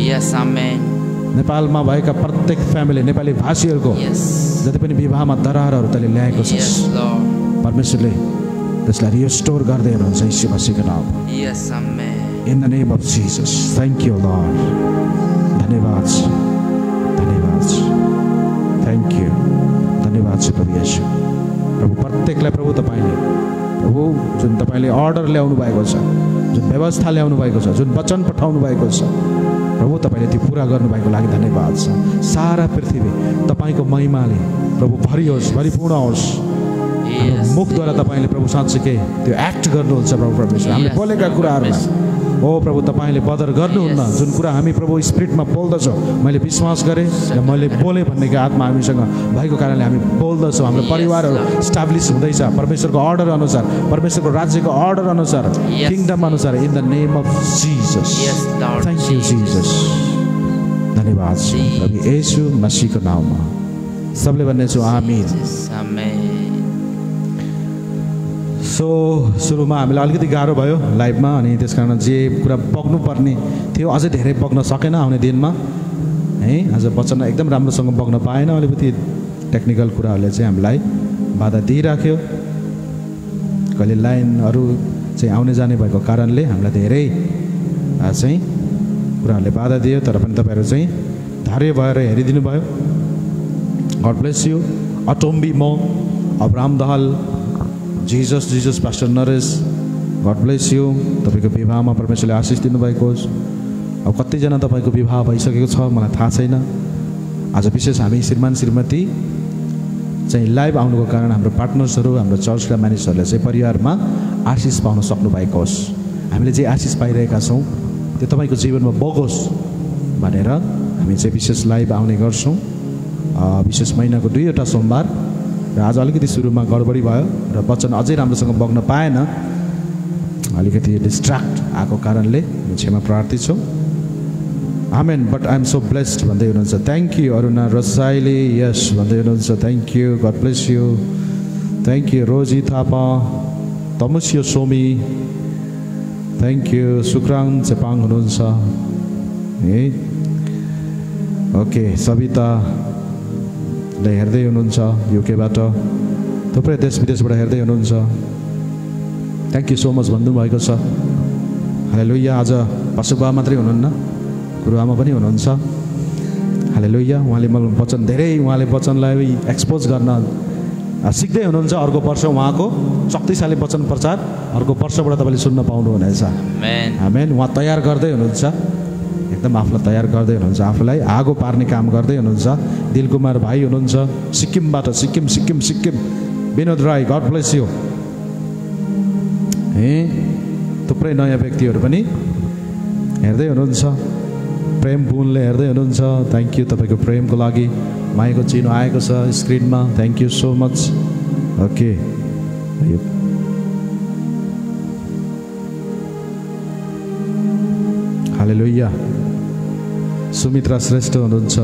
नेपालमा भएका प्रत्येक फ्यामिली, नेपाली भाषीहरूको जति पनि विवाहमा दरारहरू तैँले ल्याएको छस्, परमेश्वरले त्यसलाई रिस्टोर गर्दै हुनुहुन्छ यीशु मसीहको नाममा। In the name of Jesus. Thank you Lord. धन्यवाद छ, धन्यवाद छ, थ्याङ्क यू, धन्यवाद छ प्रभु येशू। प्रभु प्रत्येकलाई प्रभु तपाईँले, प्रभु जुन तपाईँले अर्डर ल्याउनु भएको छ, जुन व्यवस्था ल्याउनु भएको छ, जुन वचन पठाउनु भएको छ, प्रभु तपाईँले त्यो पुरा गर्नुभएको लागि धन्यवाद छ। सारा पृथ्वी तपाईँको महिमाले प्रभु भरियोस्, भरिपूर्ण होस्। मुखद्वारा तपाईँले प्रभु साँच्चै त्यो एक्ट गर्नुहुन्छ प्रभु परमेश्वर। हामीले बोलेका कुराहरूलाई ओ प्रभु तपाईँले बदर गर्नुहुन्न। जुन कुरा हामी प्रभु स्पिरिटमा बोल्दछौँ, मैले विश्वास गरेँ र मैले बोलेँ भन्नेको आत्मा हामीसँग भएको कारणले हामी बोल्दछौँ। हाम्रो परिवारहरू इस्टाब्लिस हुँदैछ परमेश्वरको अर्डर अनुसार, परमेश्वरको राज्यको अर्डर अनुसार, किङडम अनुसार। In the name of Jesus. Thank you Jesus. धन्यवाद प्रभु येशू मसीहको नाममा सबले भन्नेछु आमीन। सो सुरुमा हामीलाई अलिकति गाह्रो भयो लाइभमा, अनि त्यस कारण जे कुरा बग्नु पर्ने थियो अझै धेरै बग्न सकेन आउने दिनमा है। आज वचन एकदम राम्रोसँग बग्न पाएन, अलिकति टेक्निकल कुराहरूले चाहिँ हामीलाई बाधा दिइराख्यो। कहिले लाइनहरू चाहिँ आउने जाने भएको कारणले हामीलाई धेरै चाहिँ कुराहरूले बाधा दियो, तर पनि तपाईँहरू चाहिँ धैर्य भएर हेरिदिनु भयो। God bless you. अटोम्बी म, Abraham Dahal, Jesus Jesus pastor Naresh, God bless you. तपाईँको विवाहमा परमेश्वरले आशिष दिनुभएको होस्। अब कतिजना तपाईँको विवाह भइसकेको छ मलाई थाहा छैन। आज विशेष हामी श्रीमान श्रीमती चाहिँ लाइभ आउनुको कारण हाम्रो पार्टनर्सहरू, हाम्रो चर्चका मानिसहरूले चाहिँ परिवारमा आशिष पाउन सक्नु भएको होस्। हामीले जे आशिष पाइरहेका छौँ त्यो तपाईँको जीवनमा बगोस् भनेर हामी चाहिँ विशेष लाइभ आउने गर्छौँ। विशेष महिनाको दुईवटा सोमबार, र आज अलिकति सुरुमा गडबडी भयो र वचन अझै राम्रोसँग बग्न पाएन, अलिकति डिस्ट्र्याक्ट आएको कारणले क्षमा प्रार्थी छौँ। Amen. But I am so blessed भन्दै हुनुहुन्छ। थ्याङ्क यू अरुणा रसाइले, यस भन्दै हुनुहुन्छ। Thank you, God bless you. Thank you Rosy Thapa, तमुसियो सोमी, थ्याङ्क यू सुक्राङ चेपाङ हुनुहुन्छ है ओके सविताले हेर्दै हुनुहुन्छ युकेबाट थुप्रै देश विदेशबाट हेर्दै हुनुहुन्छ थ्याङ्क यू सो मच भन्नुभएको छ हालेलुया आज पशुबा मात्रै हुनुहुन्न गुरुआमा पनि हुनुहुन्छ हालेलुया उहाँले मलाई वचन धेरै उहाँले वचनलाई एक्सपोज गर्न सिक्दै हुनुहुन्छ अर्को वर्ष उहाँको शक्तिशाली वचन प्रचार अर्को वर्षबाट तपाईँले सुन्न पाउनुहुनेछ आमेन उहाँ तयार गर्दै हुनुहुन्छ एकदम आफूलाई तयार गर्दै हुनुहुन्छ आफूलाई आगो पार्ने काम गर्दै हुनुहुन्छ दिलकुमार भाइ हुनुहुन्छ सिक्किमबाट Sikkim Sikkim Sikkim Binod Rai God bless you ए थुप्रै नयाँ व्यक्तिहरू पनि हेर्दै हुनुहुन्छ प्रेम पुनले हेर्दै हुनुहुन्छ थ्याङ्क यू तपाईँको प्रेमको लागि मायाको चिनो आएको छ स्क्रिनमा thank you so much okay hallelujah Sumitra Shrestha हुनुहुन्छ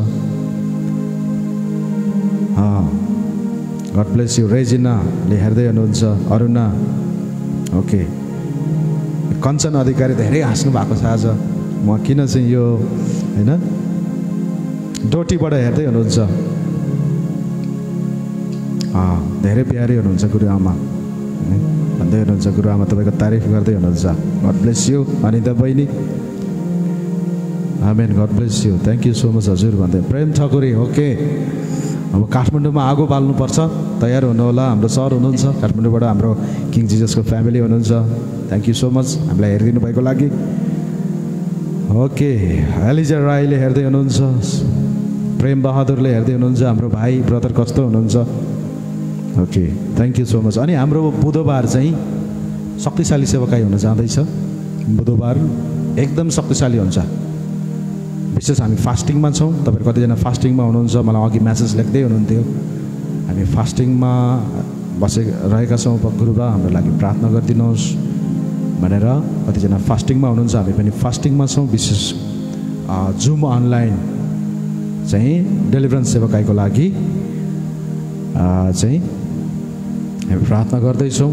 गड ब्लेस यू रेजिनाले हेर्दै हुनुहुन्छ अरुणा ओके कञ्चन अधिकारी धेरै हाँस्नु भएको छ आज म किन चाहिँ यो होइन डोटीबाट हेर्दै हुनुहुन्छ धेरै प्यारी हुनुहुन्छ गुरुआमा भन्दै हुनुहुन्छ गुरुआमा तपाईँको तारिफ गर्दै हुनुहुन्छ गड ब्लेस यू अनिता बहिनी amen God bless you thank you so much हजुर भन्दै प्रेम ठकुरी ओके अब काठमाडौँमा आगो बाल्नुपर्छ तयार हुनुहोला हाम्रो सर हुनुहुन्छ काठमाडौँबाट हाम्रो किङ जिजसको फ्यामिली हुनुहुन्छ थ्याङ्क यू सो मच हामीलाई हेरिदिनु भएको लागि ओके एलिजा राईले हेर्दै हुनुहुन्छ प्रेम बहादुरले हेर्दै हुनुहुन्छ हाम्रो भाइ ब्रदर कस्तो हुनुहुन्छ okay thank you so much अनि हाम्रो बुधबार चाहिँ शक्तिशाली सेवाकाई हुन जाँदैछ बुधबार एकदम शक्तिशाली हुन्छ विशेष हामी फास्टिङमा छौँ तपाईँहरू कतिजना फास्टिङमा हुनुहुन्छ मलाई अघि म्यासेज लेख्दै हुनुहुन्थ्यो हामी फास्टिङमा बसे रहेका छौँ गुरुबा हाम्रो लागि प्रार्थना गरिदिनुहोस् भनेर कतिजना फास्टिङमा हुनुहुन्छ हामी पनि फास्टिङमा छौँ विशेष जुम अनलाइन चाहिँ डेलिभरेन्स सेवाकाईको लागि चाहिँ हामी प्रार्थना गर्दैछौँ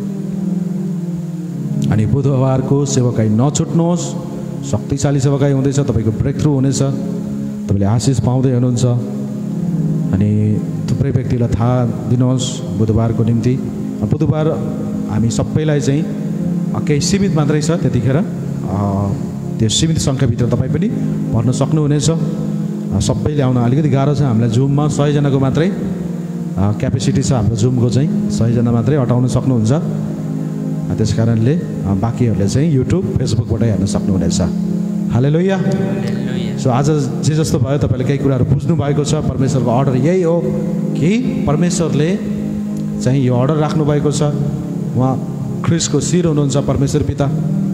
अनि बुधबारको सेवाकाई नछुट्नुहोस् शक्तिशाली सेवाकाई हुँदैछ तपाईँको ब्रेक थ्रु हुनेछ तपाईँले आशिष पाउँदै हुनुहुन्छ अनि थुप्रै व्यक्तिलाई थाहा दिनुहोस् बुधबारको निम्ति बुधबार हामी सबैलाई चाहिँ केही सीमित मात्रै छ त्यतिखेर त्यो सीमित सङ्ख्याभित्र तपाईँ पनि भर्न सक्नुहुनेछ सबैले आउन अलिकति गाह्रो छ हामीलाई जुममा सयजनाको मात्रै क्यापेसिटी छ हाम्रो जुमको चाहिँ सयजना मात्रै अटाउन सक्नुहुन्छ त्यस कारणले बाँकीहरूले चाहिँ युट्युब फेसबुकबाट हेर्न सक्नुहुनेछ हालेलुया सो आज जे जस्तो भयो तपाईँले केही कुराहरू बुझ्नु भएको छ परमेश्वरको अर्डर यही हो कि परमेश्वरले चाहिँ यो अर्डर राख्नु भएको छ उहाँ ख्रिस्टको शिर हुनुहुन्छ परमेश्वर पिता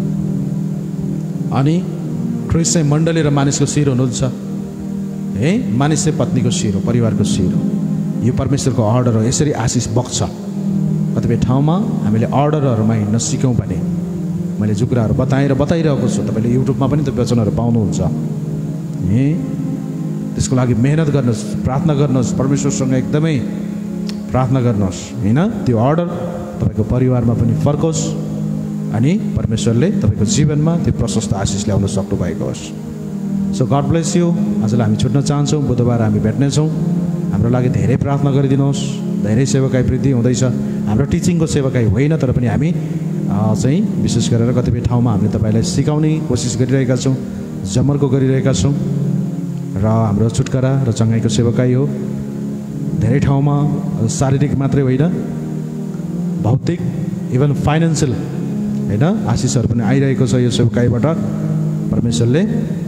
अनि ख्रिस्ट चाहिँ मण्डली र मानिसको शिर हुनुहुन्छ है मानिस चाहिँ पत्नीको शिर हो परिवारको शिर हो यो परमेश्वरको अर्डर हो यसरी आशिष बग्छ कतिपय ठाउँमा हामीले अर्डरहरूमा हिँड्न सिक्यौँ भने मैले जो कुराहरू बताएर बताइरहेको छु तपाईँले युट्युबमा पनि त्यो वचनहरू पाउनुहुन्छ है त्यसको लागि मेहनत गर्नुहोस् प्रार्थना गर्नुहोस् परमेश्वरसँग एकदमै प्रार्थना गर्नुहोस् होइन त्यो अर्डर तपाईँको परिवारमा पनि फर्कोस् अनि परमेश्वरले तपाईँको जीवनमा त्यो प्रशस्त आशिष ल्याउन सक्नु भएको होस् सो गड ब्लेस यू आजलाई हामी छुट्न चाहन्छौँ बुधबार हामी भेट्नेछौँ हाम्रो लागि धेरै प्रार्थना गरिदिनुहोस् धेरै सेवाकाई वृद्धि हुँदैछ हाम्रो टिचिङको सेवाकाई होइन तर पनि हामी चाहिँ विशेष गरेर कतिपय ठाउँमा हामीले तपाईँलाई सिकाउने कोसिस गरिरहेका छौँ जमर्को गरिरहेका छौँ र हाम्रो छुटकारा र चङ्गाइको सेवाकाई हो धेरै ठाउँमा शारीरिक मात्रै होइन भौतिक इभन फाइनेन्सियल होइन आशिषहरू पनि आइरहेको छ यो सेवाकाईबाट परमेश्वरले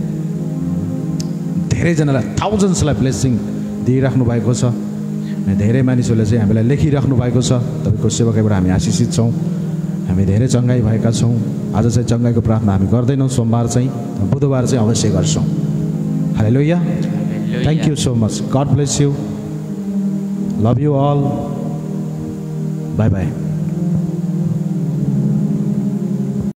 धेरैजनालाई थाउजन्ड्सलाई ब्लेसिङ दिइराख्नु भएको छ अनि धेरै मानिसहरूले चाहिँ हामीलाई लेखिराख्नु भएको छ तपाईँको सेवाकाईबाट हामी आशिषित छौँ हामी धेरै चङ्गाई भएका छौँ आज चाहिँ चङ्गाईको प्रार्थना हामी गर्दैनौँ सोमबार चाहिँ बुधबार चाहिँ अवश्य गर्छौँ hallelujah thank you so much God bless you love you all bye by